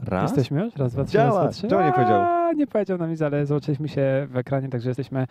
Raz? Jesteśmy już? Raz, dwa, trzy, Działa. raz, dwa, trzy. Czemu nie powiedział? Nie powiedział nam nic, ale zobaczyliśmy się w ekranie, także jesteśmy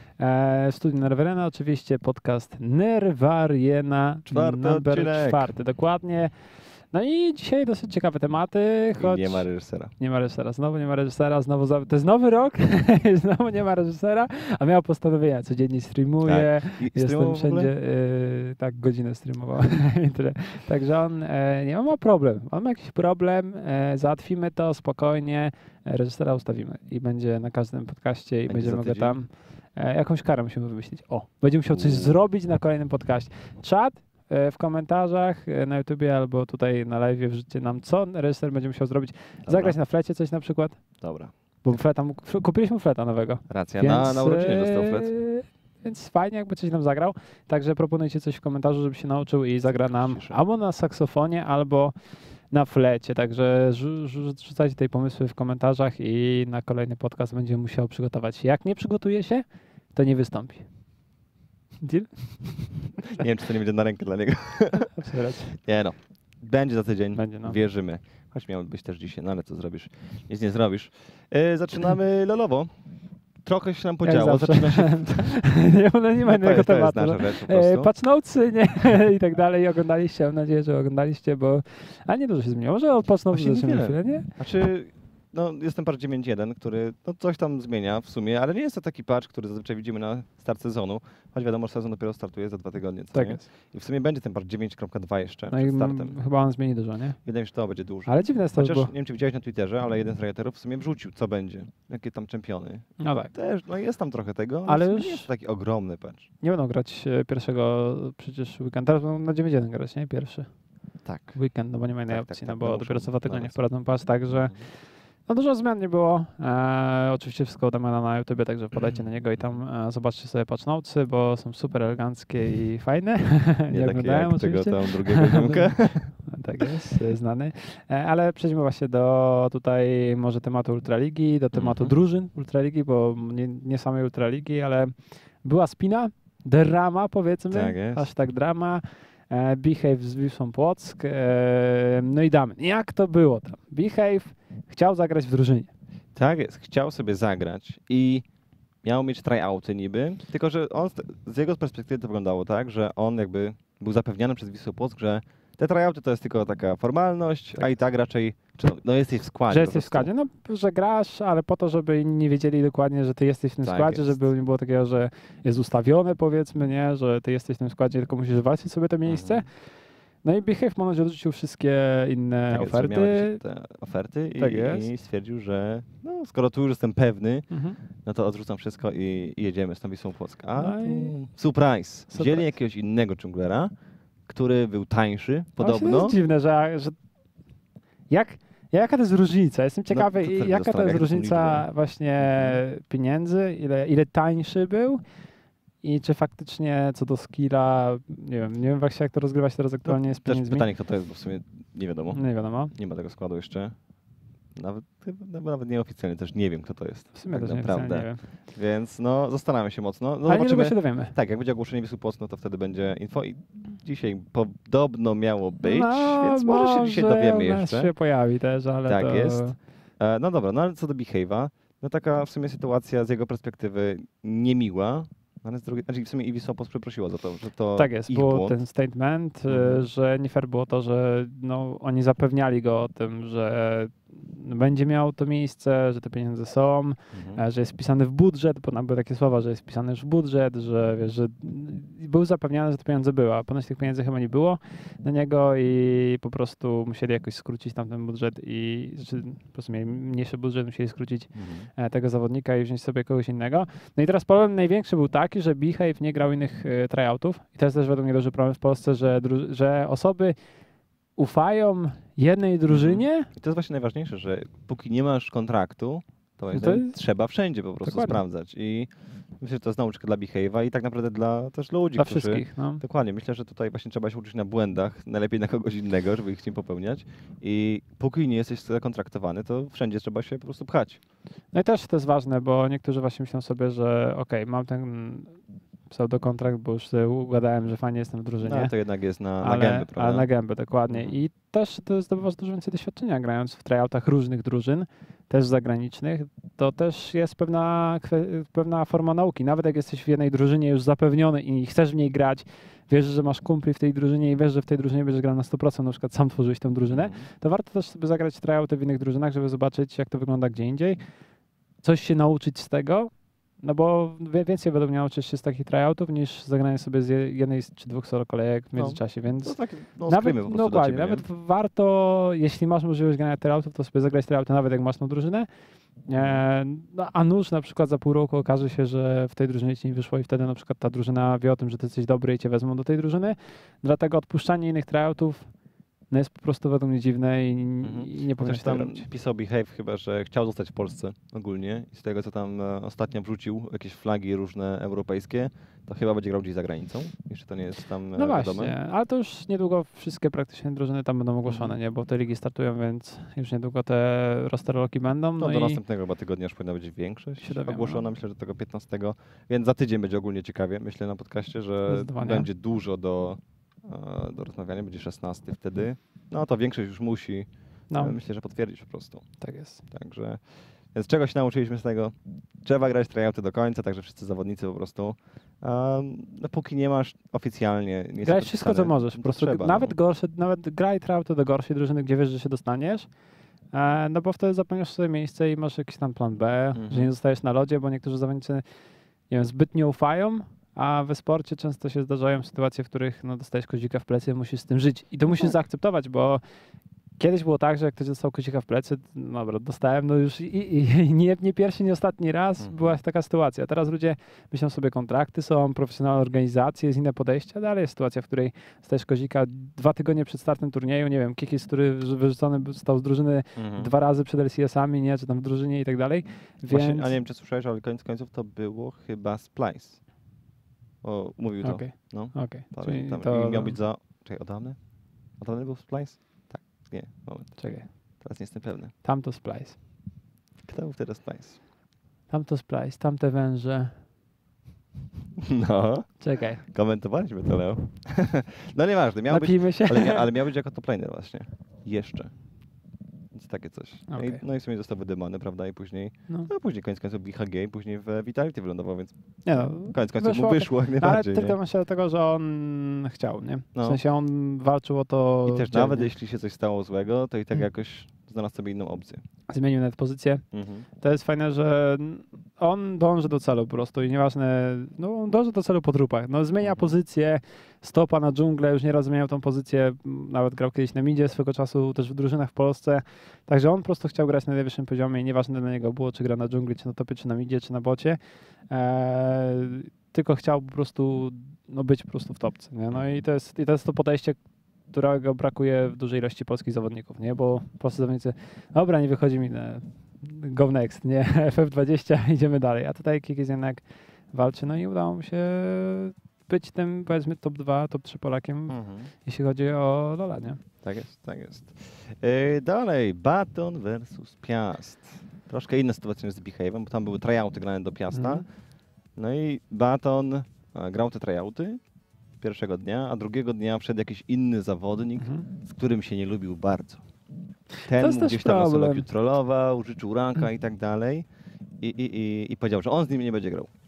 w studiu Nerwariana. Oczywiście podcast Nerwariana Czwarty number odcinek. 4, dokładnie. No i dzisiaj dosyć ciekawe tematy, choć... Nie ma reżysera. Nie ma reżysera, znowu nie ma reżysera, to jest nowy rok, znowu nie ma reżysera, a miał postanowienia, codziennie streamuje, Tak. I jestem streamował w ogóle? wszędzie, tak, godzinę streamował. I tyle. Także on nie ma problem, on ma jakiś problem, załatwimy to spokojnie, reżysera ustawimy i będzie na każdym podcaście i Będzie będziemy za go tydzień? tam, jakąś karę musimy wymyślić. Będzie musiał coś zrobić na kolejnym podcaście. Czat w komentarzach na YouTubie albo tutaj na live wrzućcie nam, co reżyser będzie musiał zrobić. Dobra. Zagrać na flecie coś na przykład, Dobra. bo kupiliśmy fleta nowego. Racja, Więc, na urodziny dostał flet. Więc fajnie, jakby coś nam zagrał. Także proponujcie coś w komentarzu, żeby się nauczył i zagra nam Cieszę. albo na saksofonie, albo na flecie. Także rzucajcie tej pomysły w komentarzach i na kolejny podcast będzie musiał przygotować. Jak nie przygotuje się, to nie wystąpi. Deal? Nie wiem, czy to nie będzie na rękę dla niego. Otwierać. Nie no. Będzie za tydzień. Będzie, no. Wierzymy. Choć miało być też dzisiaj, no ale co zrobisz? Nic nie zrobisz. Zaczynamy lolowo. Trochę się nam Jak podziało. zawsze. Zaczyna się... nie ma innego to jest tematu. nasza rzecz po prostu. Patch notesy, nie? I tak dalej. I oglądaliście, mam nadzieję, że oglądaliście, bo... A nie dużo się zmieniło. Może od patch notesy Właśnie zaczniemy niewiele. chwilę, nie? Znaczy, no jestem patch 9.1, który no, coś tam zmienia w sumie, ale nie jest to taki patch, który zazwyczaj widzimy na start sezonu, choć wiadomo, że sezon dopiero startuje za 2 tygodnie. Co Tak nie? jest. I w sumie będzie ten patch 9.2 jeszcze No i przed startem. chyba on zmieni dużo, nie? Wydaje mi się, że to będzie dużo. Ale dziwne jest to, Chociaż bo... nie wiem, czy widziałeś na Twitterze, ale jeden z writerów w sumie wrzucił, co będzie. Jakie tam czempiony. No tak. Też, no jest tam trochę tego, Ale ale już- nie jest to taki ogromny patch. Nie będą grać pierwszego przecież weekend. Teraz będą na 9.1 grać, nie? Pierwszy Tak. weekend, no bo nie ma innej Tak, opcji, tak, no tak, bo no dopiero muszą co 2 tygodnie znaleźć. wprowadzą pas, także no dużo zmian nie było. Oczywiście wszystko Damiana na YouTubie, także wpadajcie na niego i tam zobaczcie sobie patch notesy, bo są super eleganckie i fajne. Nie takie oglądałem jak tego oczywiście. tam drugiego ziomka. Tak jest, znany. Ale przejdźmy właśnie do tutaj może tematu Ultraligi, do tematu drużyn Ultraligi, bo nie samej Ultraligi, ale była spina, drama powiedzmy, Tak jest. hashtag drama, Behave z Wisłą Płock, no i Damian. Jak to było tam? Behave chciał zagrać w drużynie. Tak jest, chciał sobie zagrać i miał mieć tryouty niby, tylko że on z jego perspektywy to wyglądało tak, że on jakby był zapewniany przez Wisłę Płock, że te tryouty to jest tylko taka formalność, Tak. a i tak raczej, no jesteś w składzie. Że po jesteś w prostu. składzie, no że grasz, ale po to, żeby inni nie wiedzieli dokładnie, że ty jesteś w tym Tak składzie, jest. żeby nie było takiego, że jest ustawione powiedzmy, nie, że ty jesteś w tym składzie, tylko musisz walczyć sobie to miejsce. Mhm. No i Behave ponoć odrzucił wszystkie inne Tak jest, że miały oferty. być te oferty Tak i jest. stwierdził, że no, skoro tu już jestem pewny, Mhm. no to odrzucam wszystko i jedziemy z tą Wisłą Płock. A No i- surprise! Surprise. Wzięli jakiegoś innego dżunglera, który był tańszy, Właśnie podobno. To jest dziwne, że jaka to jest różnica? Jestem ciekawy, to też jaka to zastanawiam, jest jakie są różnica liczby. właśnie pieniędzy, ile tańszy był i czy faktycznie co do skilla, nie wiem właśnie jak to rozgrywać teraz aktualnie z Też pieniędzmi. pytanie, kto to jest, bo w sumie nie wiadomo. Nie wiadomo. Nie ma tego składu jeszcze. Nawet nieoficjalnie też nie wiem, kto to jest. W sumie tak też nie naprawdę. wiem. Więc no, zastanawiam się mocno. No, Ale niedługo zobaczymy. się dowiemy. Tak, jak będzie ogłoszenie Wisły Płock, no to wtedy będzie info i dzisiaj podobno miało być, No, więc może się dzisiaj dowiemy u nas jeszcze. się pojawi też, ale Tak to... jest. No dobra, no ale co do Behave'a, no taka w sumie sytuacja z jego perspektywy niemiła, ale z drugiej, znaczy w sumie i Wisła Płock przeprosiła za to, że to Tak jest, ich był błąd. ten statement, Mhm. że nie fair było to, że no, oni zapewniali go o tym, że będzie miał to miejsce, że te pieniądze są, Mhm. że jest wpisany w budżet, bo tam były takie słowa, że jest wpisany już w budżet, że wiesz, że był zapewniany, że te pieniądze były, a ponoć tych pieniędzy chyba nie było na niego i po prostu musieli jakoś skrócić tamten budżet i znaczy, po prostu mieli mniejszy budżet, musieli skrócić tego zawodnika i wziąć sobie kogoś innego. No i teraz problem największy był taki, że Behave nie grał innych tryoutów i to jest też według mnie duży problem w Polsce, że osoby ufają jednej drużynie. I to jest właśnie najważniejsze, że póki nie masz kontraktu, to, moim No to zdaniem jest- trzeba wszędzie po prostu Dokładnie. sprawdzać. I myślę, że to jest nauczka dla Behave'a i tak naprawdę też dla ludzi, Dla którzy... wszystkich. No. Dokładnie, myślę, że tutaj właśnie trzeba się uczyć na błędach, najlepiej na kogoś innego, żeby ich nie popełniać. I póki nie jesteś zakontraktowany, to wszędzie trzeba się po prostu pchać. No i też to jest ważne, bo niektórzy właśnie myślą sobie, że okej, mam ten pseudokontrakt, bo już sobie ugadałem, że fajnie jestem w drużynie. No to jednak jest na gębę, prawda? Ale na gębę, dokładnie. Mhm. I też to zdobywasz dużo więcej doświadczenia grając w tryoutach różnych drużyn, też zagranicznych. To też jest pewna forma nauki. Nawet jak jesteś w jednej drużynie już zapewniony i chcesz w niej grać, wiesz, że masz kumpli w tej drużynie i wiesz, że w tej drużynie będziesz grał na 100%, na przykład sam tworzyłeś tę drużynę, Mhm. to warto też sobie zagrać tryouty w innych drużynach, żeby zobaczyć, jak to wygląda gdzie indziej. Coś się nauczyć z tego, no bo więcej według mnie nauczysz się z takich tryoutów niż zagranie sobie z jednej czy dwóch solo kolejek w międzyczasie, więc To tak, no, nawet, skrymy po prostu dokładnie, dla ciebie, nawet warto, jeśli masz możliwość grania tryoutów, to sobie zagrać tryouty nawet jak masz tą drużynę, no, a nuż na przykład za pół roku okaże się, że w tej drużynie ci nie wyszło i wtedy na przykład ta drużyna wie o tym, że ty jesteś dobry i cię wezmą do tej drużyny, dlatego odpuszczanie innych tryoutów no jest po prostu według mnie dziwne i nie powinno Też się tak tam robić. pisał Behave chyba, że chciał zostać w Polsce ogólnie i z tego, co tam ostatnio wrzucił, jakieś flagi różne europejskie, to chyba będzie grał gdzieś za granicą. Jeszcze to nie jest tam No wiadome. właśnie, ale to już niedługo wszystkie praktycznie drużyny tam będą ogłoszone, Mhm. nie? Bo te ligi startują, więc już niedługo te rosterloki będą. No No do i następnego chyba tygodnia już powinna być większość się dowiemy, ogłoszona, no. myślę, że tego 15, więc za tydzień będzie ogólnie ciekawie, myślę na podcaście, że Zdecydowanie. będzie dużo do rozmawiania, będzie 16 wtedy. No to większość już musi, no, myślę, że potwierdzić po prostu. tak jest. Także, więc czego się nauczyliśmy z tego? Trzeba grać tryouty do końca, także wszyscy zawodnicy po prostu. No póki nie masz oficjalnie... nie jest Graj to wszystko, co podpisane, możesz. Po to prostu trzeba, nawet no. gorsze, nawet graj trauty do gorszej drużyny, gdzie wiesz, że się dostaniesz, no bo wtedy zapewniasz sobie miejsce i masz jakiś tam plan B, że nie zostajesz na lodzie, bo niektórzy zawodnicy, nie wiem, zbyt nie ufają, a we sporcie często się zdarzają sytuacje, w których no, dostajesz kozika w plecy i musisz z tym żyć. I to musisz zaakceptować, bo kiedyś było tak, że jak ktoś dostał kozika w plecy, no dobra, dostałem, no już i nie pierwszy, nie ostatni raz była taka sytuacja. Teraz ludzie myślą sobie, kontrakty są, profesjonalne organizacje, jest inne podejście, a dalej jest sytuacja, w której dostajesz kozika 2 tygodnie przed startem turnieju, nie wiem, Kikis, który wyrzucony został z drużyny 2 razy przed LCS-ami, nie, czy tam w drużynie i tak dalej, Właśnie, więc... a nie wiem, czy słyszałeś, ale koniec końców to było chyba Splice. O, mówił to. Okej. No, Okej, czyli pamiętam. to... I miał być za... Czekaj, Odawny? Odawny był Splice? Tak, nie, moment. Czekaj, Teraz nie jestem pewny. tamto Splice. Kto był wtedy Splice? Tamto Splice, tamte węże. No, Czekaj, komentowaliśmy to, Leo. No nieważne, miał być, napijmy się. ale miał być jako top laner właśnie. Jeszcze. Więc takie coś. No, Okej. no i w sumie został wydymany, prawda? I później, No. no później koniec końców BHG i później w Vitality wylądował, więc Nie no, koniec końców mu wyszło jak ale najbardziej. tylko nie? myślę dlatego, że on chciał, nie? W No. sensie on walczył o to I też dzielnie. nawet jeśli się coś stało złego, to i tak jakoś znalazł sobie inną opcję. Zmienił nawet pozycję. To jest fajne, że on dąży do celu po prostu i nieważne, no on dąży do celu po trupach. No zmienia pozycję, stopa na dżunglę, już nieraz zmieniał tą pozycję, nawet grał kiedyś na midzie swego czasu, też w drużynach w Polsce. Także on po prostu chciał grać na najwyższym poziomie i nieważne dla niego było, czy gra na dżungli, czy na topie, czy na midzie, czy na bocie. Tylko chciał po prostu no, być po prostu w topce. Nie? No i to jest to podejście, którego brakuje w dużej ilości polskich zawodników, nie? Bo polscy zawodnicy, dobra, nie wychodzi mi na go next, nie? FF20, idziemy dalej. A tutaj Kikis jednak walczy, no i udało mu się być tym, powiedzmy, top 2, top 3 Polakiem, jeśli chodzi o Lola, nie? Tak jest, tak jest. Dalej, Baton versus Piast. Troszkę inna sytuacja niż z Behave'em, bo tam były tryouty grane do Piasta. No i Baton grał te tryouty pierwszego dnia, a drugiego dnia wszedł jakiś inny zawodnik, z którym się nie lubił bardzo. Ten To jest mu też gdzieś tam na problem. solo trollował, życzył ranka i tak dalej. I powiedział, że on z nim nie będzie grał.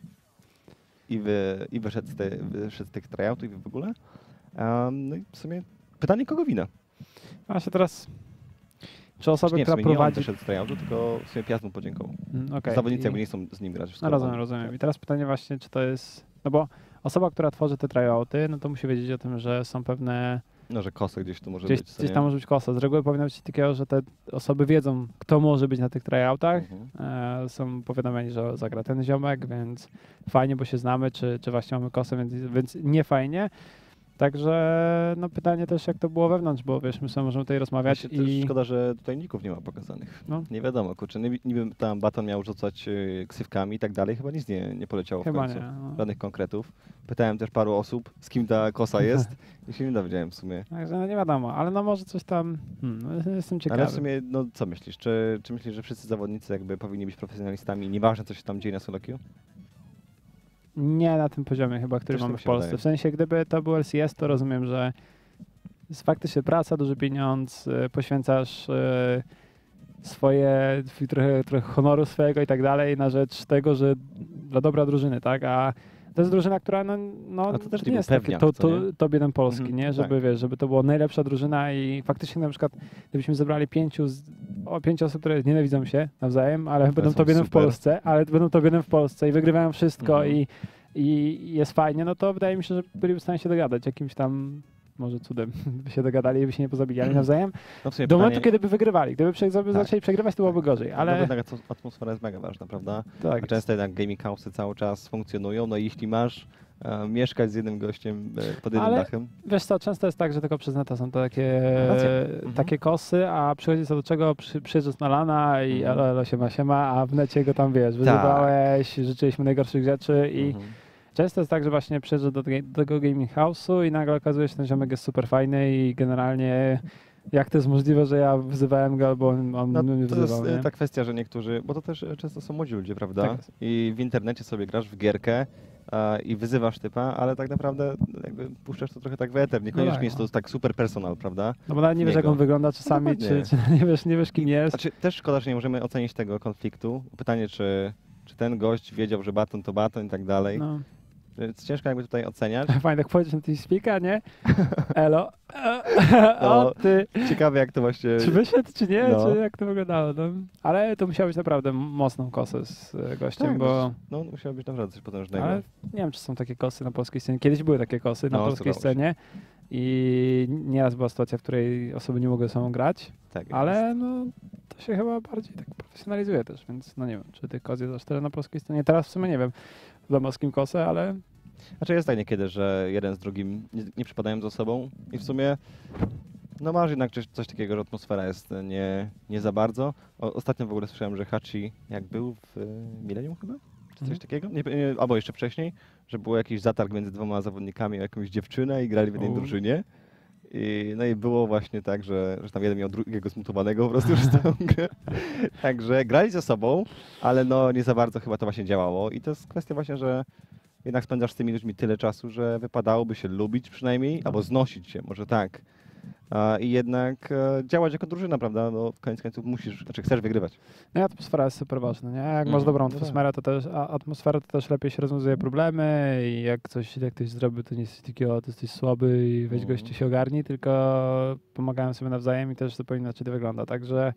I wyszedł z tych tryoutów i w ogóle. No i w sumie pytanie, kogo wina? Właśnie teraz, czy osoba, Nie, w która sumie nie on prowadzi... wyszedł z tryoutu, tylko w sumie Piast mu podziękował. Okay. Zawodnicy jakby nie chcą z nim grać. No rozumiem. I teraz pytanie właśnie, czy to jest... No bo osoba, która tworzy te tryouty, no to musi wiedzieć o tym, że są pewne... No, że kosy gdzieś tu może Gdzieś, być. gdzieś tam może być kosa. Z reguły powinno być takiego, że te osoby wiedzą, kto może być na tych tryoutach. Są powiadomieni, że zagra ten ziomek, więc fajnie, bo się znamy, czy właśnie mamy kosę, więc nie fajnie. Także no pytanie też, jak to było wewnątrz, bo wiesz, my sobie możemy tutaj rozmawiać i... Szkoda, że tutaj ników nie ma pokazanych. No. Nie wiadomo, kurczę, niby tam Baton miał rzucać ksywkami i tak dalej, chyba nic nie poleciało Chyba w końcu. nie. No. Żadnych konkretów. Pytałem też paru osób, z kim ta kosa jest i się nie dowiedziałem w sumie. Także no nie wiadomo, ale no może coś tam... no jestem ciekawy. Ale w sumie, no co myślisz? Czy myślisz, że wszyscy zawodnicy jakby powinni być profesjonalistami, nieważne co się tam dzieje na solo queue? Nie na tym poziomie chyba, który Też tak mamy mi w się Polsce. wydaje. W sensie, gdyby to był LCS, to rozumiem, że jest faktycznie praca, duży pieniądz, poświęcasz trochę honoru swojego i tak dalej na rzecz tego, że dla dobra drużyny, tak? A to jest drużyna, która A to też nie nie jest był taki pewniak, co nie? top 1 Polski, Mhm, nie? no Żeby, tak. wiesz, żeby to była najlepsza drużyna i faktycznie na przykład gdybyśmy zebrali 5 osób, które nienawidzą się nawzajem, ale będą są top 1 w super. Polsce, i wygrywają wszystko Mhm. i jest fajnie, no to wydaje mi się, że byliby w stanie się dogadać jakimś tam może cudem by się dogadali i by się nie pozabijali nawzajem. No w sumie Do momentu, pytanie, kiedy by wygrywali. Gdyby Tak. zaczęli przegrywać, to byłoby gorzej, no ale bo jednak atmosfera jest mega ważna, prawda? tak A często jednak gaming house'y cały czas funkcjonują, no i jeśli masz mieszkać z jednym gościem pod jednym Ale dachem, wiesz co, często jest tak, że tylko przez neta są takie, Racja. takie kosy, a przychodzi co do czego, przyjeżdżasz na lana i Mhm. elo, siema, a w necie go tam, wiesz, wyzywałeś, życzyliśmy najgorszych rzeczy i mhm. często jest tak, że właśnie przyjeżdżasz do tego gaming house'u i nagle okazuje się, że ten ziomek jest super fajny i generalnie jak to jest możliwe, że ja wyzywałem go albo on No, mnie to wyzywał, jest nie? ta kwestia, że niektórzy, bo to też często są młodzi ludzie, prawda? Tak jest. I w internecie sobie grasz w gierkę i wyzywasz typa, ale tak naprawdę jakby puszczasz to trochę tak w eter. Niekoniecznie tak, jest to tak super personal, prawda? No bo nawet nie wiesz, jak niego. on wygląda czasami, No dokładnie. czy nie wiesz, kim jest. Znaczy, też szkoda, że nie możemy ocenić tego konfliktu. Pytanie, czy ten gość wiedział, że baton to baton i tak dalej. No. Więc ciężko jakby tutaj oceniać. Fajnie, jak powiedzieć na tej speaka, nie? Elo. No. O ty. Ciekawe jak to właśnie... Czy wyszedł, czy nie? No. Czy jak to wyglądało? No. Ale to musiało być naprawdę mocną kosę z gościem, Tak, bo... no musiało być naprawdę coś potężnego. Ale nie wiem, czy są takie kosy na polskiej scenie. Kiedyś były takie kosy na No, polskiej zdarzało się. scenie i nieraz była sytuacja, w której osoby nie mogły ze sobą grać, Tak jest. ale no to się chyba bardziej tak profesjonalizuje też, więc no nie wiem, czy tych kos jest aż tyle na polskiej scenie. Teraz w sumie nie wiem, wiadomo z kim kosę, ale Znaczy jest tak niekiedy, że jeden z drugim nie przypadają ze sobą i w sumie no masz jednak coś takiego, że atmosfera jest nie za bardzo. Ostatnio w ogóle słyszałem, że Hachi jak był w Millennium chyba? Czy coś Mhm. takiego? Albo jeszcze wcześniej, że był jakiś zatarg między dwoma zawodnikami o jakąś dziewczynę i grali w jednej U. drużynie. No i było właśnie tak, że tam jeden miał drugiego zmutowanego po prostu już całą grę. Także grali ze sobą, ale no nie za bardzo chyba to właśnie działało. I to jest kwestia właśnie, że jednak spędzasz z tymi ludźmi tyle czasu, że wypadałoby się lubić przynajmniej, albo znosić się, może tak. I jednak działać jako drużyna, prawda? No w koniec końców musisz, znaczy chcesz wygrywać. no i atmosfera jest super ważna, nie? Jak masz Mhm. dobrą No tak. atmosferę, atmosferę, to też lepiej się rozwiązuje problemy i jak ktoś zrobił, to nie jesteś takiego, to jesteś słaby i weź Mhm. gościu się ogarnij, tylko pomagają sobie nawzajem i też zupełnie inaczej to wygląda. Także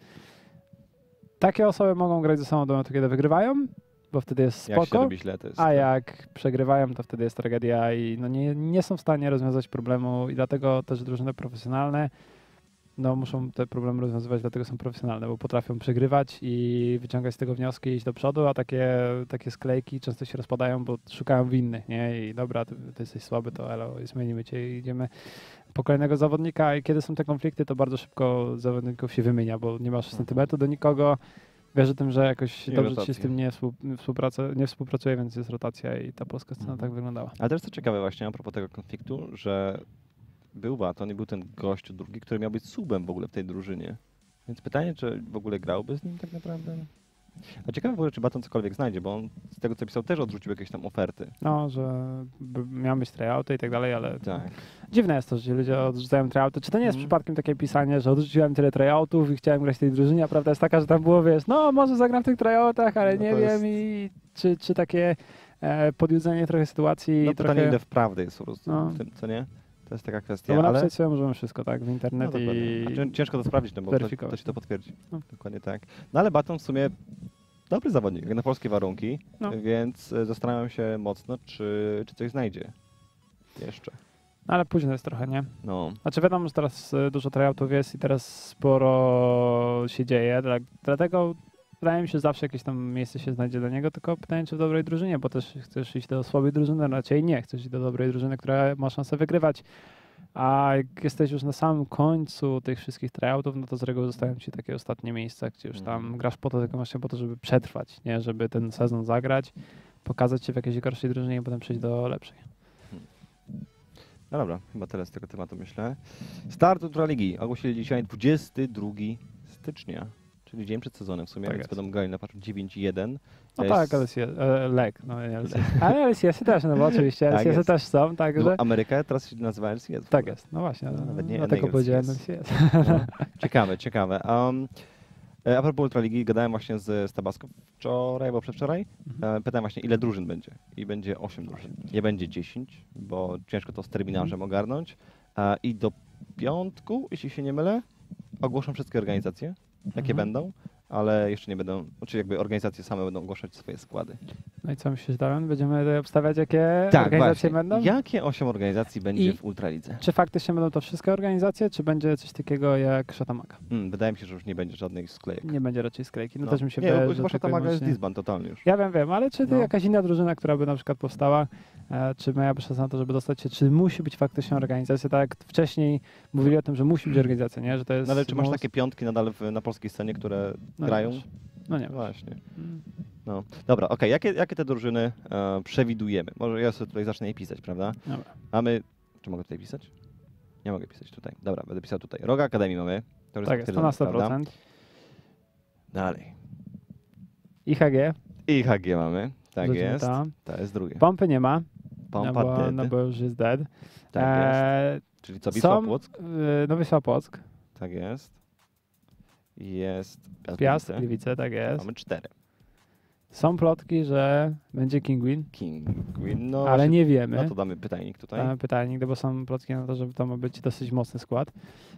takie osoby mogą grać ze sobą do momentu, kiedy wygrywają, bo wtedy jest Jak się spoko, robi źle, to jest... a jak przegrywają, to wtedy jest tragedia i no nie są w stanie rozwiązać problemu i dlatego też drużyny profesjonalne no muszą te problemy rozwiązywać, dlatego są profesjonalne, bo potrafią przegrywać i wyciągać z tego wnioski i iść do przodu, a takie sklejki często się rozpadają, bo szukają winnych, nie? I dobra, ty jesteś słaby, to elo, zmienimy cię i idziemy po kolejnego zawodnika i kiedy są te konflikty, to bardzo szybko zawodników się wymienia, bo nie masz sentymentu do nikogo, wiesz o tym, że jakoś I dobrze ci się rotacja. z tym nie współpracuje, więc jest rotacja i ta polska scena tak wyglądała. Ale też co ciekawe właśnie a propos tego konfliktu, że był Baton i był ten gościu drugi, który miał być subem w ogóle w tej drużynie. Więc pytanie, czy w ogóle grałby z nim tak naprawdę? A ciekawe w ogóle, czy Baton cokolwiek znajdzie, bo on z tego co pisał też odrzucił jakieś tam oferty. No, że miały być tryouty i tak dalej, ale Tak. dziwne jest to, że ci ludzie odrzucają tryouty. Czy to nie jest Mhm. przypadkiem takie pisanie, że odrzuciłem tyle tryoutów i chciałem grać w tej drużynie, a prawda jest taka, że tam było, wiesz, no może zagram w tych tryoutach, ale No nie to wiem jest- i czy takie podjudzenie trochę sytuacji No trochę... pytanie, ile w prawdy jest po prostu No. w tym, co nie? To jest taka No kwestia, bo ale... napisać sobie możemy wszystko, tak, w No, internet dokładnie. i... A ciężko to sprawdzić, no bo ktoś weryfikować. ci to potwierdzi. No. Dokładnie tak. No ale Baton w sumie dobry zawodnik, jak na polskie warunki, No. więc zastanawiam się mocno, czy coś znajdzie jeszcze. Ale późno jest trochę, nie? No. Znaczy wiadomo, że teraz dużo tryoutów jest i teraz sporo się dzieje, dlatego wydaje mi się, że zawsze jakieś tam miejsce się znajdzie dla niego, tylko pytanie, czy w dobrej drużynie, bo też chcesz iść do słabej drużyny, raczej nie, chcesz iść do dobrej drużyny, która ma szansę wygrywać, a jak jesteś już na samym końcu tych wszystkich tryoutów, no to z reguły zostają ci takie ostatnie miejsca, gdzie już tam grasz po to, tylko właśnie po to, żeby przetrwać, nie, żeby ten sezon zagrać, pokazać się w jakiejś gorszej drużynie i potem przejść do lepszej. No dobra, chyba tyle z tego tematu myślę. Start Ultraligi ogłosili dzisiaj 22 stycznia, czyli dzień przed sezonem w sumie, Tak więc jest. będą grali na patchu 9.1. No To tak, jest- LCS, LEG, no nie LCS. Ale LCS-y też, no bo oczywiście Tak LCS-y jest. też są, No, także... Ameryka teraz się nazywa LCS. w Tak ogóle. jest, no właśnie, No, nawet nie dlatego NA powiedziałem LCS. LCS. No, ciekawe. A propos Ultraligi, gadałem właśnie z Tabasco wczoraj albo przedwczoraj. Pytałem właśnie, ile drużyn będzie. I będzie 8 drużyn. Nie będzie 10, bo ciężko to z terminarzem ogarnąć. I do piątku, jeśli się nie mylę, ogłoszą wszystkie organizacje, jakie będą, ale jeszcze nie będą, znaczy jakby organizacje same będą ogłaszać swoje składy. No i co myślisz, Damian? Będziemy tutaj obstawiać, jakie Tak, organizacje właśnie. będą? Jakie 8 organizacji będzie I- w Ultralidze? Czy faktycznie będą to wszystkie organizacje, czy będzie coś takiego jak Shatamaga? Wydaje mi się, że już nie będzie żadnych sklejek. Nie będzie raczej sklejki. No, No. też mi się nie, wydaje, bo że chyba tylko i Shatamaga jest wyłącznie- disband totalnie już. Ja wiem, ale czy to No. jakaś inna drużyna, która by na przykład powstała, czy miałaby szansę na to, żeby dostać się, czy musi być faktycznie organizacja, tak jak wcześniej mówili o tym, że musi być organizacja, nie? Że to jest No ale czy masz mus- takie piątki nadal na polskiej scenie, które No nie grają? masz. No nie. Właśnie. Mm. No. Dobra, okej. Jakie te drużyny przewidujemy? Może ja sobie tutaj zacznę je pisać, prawda? Dobra. Mamy... Czy mogę tutaj pisać? Nie mogę pisać tutaj. Dobra, będę pisał tutaj. Roga Akademii mamy. To już Tak jest, to na potwierdzone, 100%. prawda? Dalej. IHG, I HG mamy. Tak wróćmy jest. tam. To jest drugie. Pompy nie ma, Pompa Dead. no bo już jest dead. Tak jest. Czyli co, Wisła są, Płock? No Wisła Płock, Tak jest. Jest Piast, Gliwice. Gliwice, tak jest. Mamy 4. Są plotki, że będzie Kingwin, Kingwin, no ale właśnie, nie wiemy. No to damy pytajnik tutaj. Damy pytanie, bo są plotki na to, że to ma być dosyć mocny skład.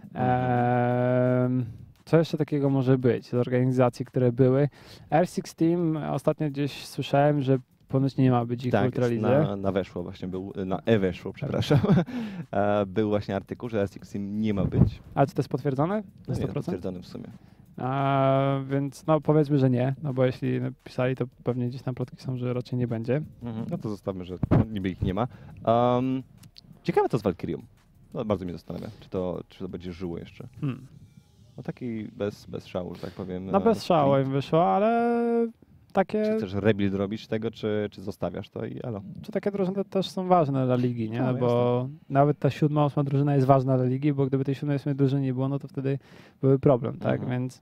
Co jeszcze takiego może być z organizacji, które były? R6 Team, ostatnio gdzieś słyszałem, że ponoć nie ma być ich w Tak, Ultralidze. na Weszło właśnie był, na E-Weszło, przepraszam. Był właśnie artykuł, że R6 Team nie ma być. Ale czy to jest potwierdzone? Na No nie, 100%? potwierdzony w sumie. Więc no powiedzmy, że nie, no bo jeśli napisali, to pewnie gdzieś tam plotki są, że raczej nie będzie. No to zostawmy, że niby ich nie ma. Ciekawe to z Valkyrią. No, bardzo mnie zastanawia, czy to będzie żyło jeszcze. No taki bez szału, że tak powiem. No bez szału im wyszło, ale takie, Czy chcesz rebuild robić tego, czy zostawiasz to i elo. czy takie drużyny też są ważne dla ligi, nie? No, No bo nawet ta 7., 8. drużyna jest ważna dla ligi, bo gdyby tej 7., 8. drużyny nie było, no to wtedy byłby problem, tak? Więc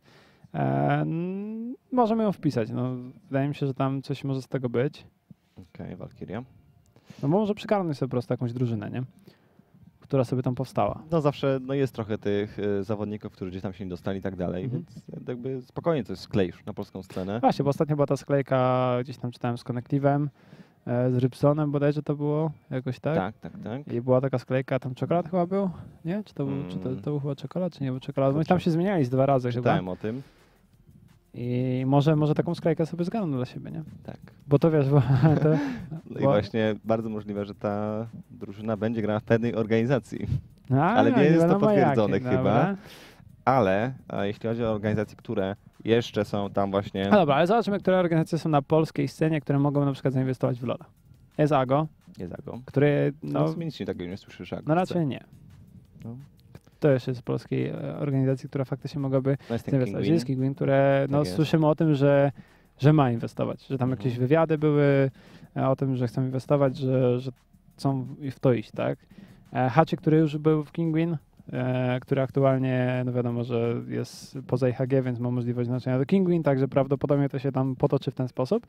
możemy ją wpisać. No, wydaje mi się, że tam coś może z tego być. Okej, Valkyria. No bo może przygarnąć sobie po prostu jakąś drużynę, nie? Która sobie tam powstała. No zawsze jest trochę tych zawodników, którzy gdzieś tam się nie dostali i tak dalej, więc jakby spokojnie coś skleisz na polską scenę. Właśnie, bo ostatnio była ta sklejka, gdzieś tam czytałem z Connectivem, z Rybsonem bodajże to było jakoś tak? Tak. I była taka sklejka, tam czekolad chyba był? Nie? Czy to był chyba czekolad, czy nie był czekolad? Oni tam się zmieniali z 2 razy Czytałem chyba. o tym. I może taką sklejkę sobie zgarną dla siebie, nie? Tak. Bo to wiesz, bo to, No i właśnie bardzo możliwe, że ta drużyna będzie grała w pewnej organizacji. A, Ale nie jest to wiadomo potwierdzone jakie, chyba. dobra. Ale jeśli chodzi o organizacje, które jeszcze są tam właśnie... No dobra, ale zobaczmy, które organizacje są na polskiej scenie, które mogą na przykład zainwestować w LoL'a. Jest AGO, Jest Ago. który, No, no, w sumie nic takiego nie słyszysz. no raczej nie. No. To jeszcze jest z polskiej organizacji, która faktycznie mogłaby No jest ten zainwestować. Kingwin. Jest Kingwin, które no, Tak jest. słyszymy o tym, że ma inwestować, że tam jakieś wywiady były o tym, że chcą inwestować, że chcą w to iść, tak? Haczy, który już był w Kingwin, który aktualnie, no wiadomo, że jest poza IHG, więc ma możliwość znaczenia do Kingwin, także prawdopodobnie to się tam potoczy w ten sposób.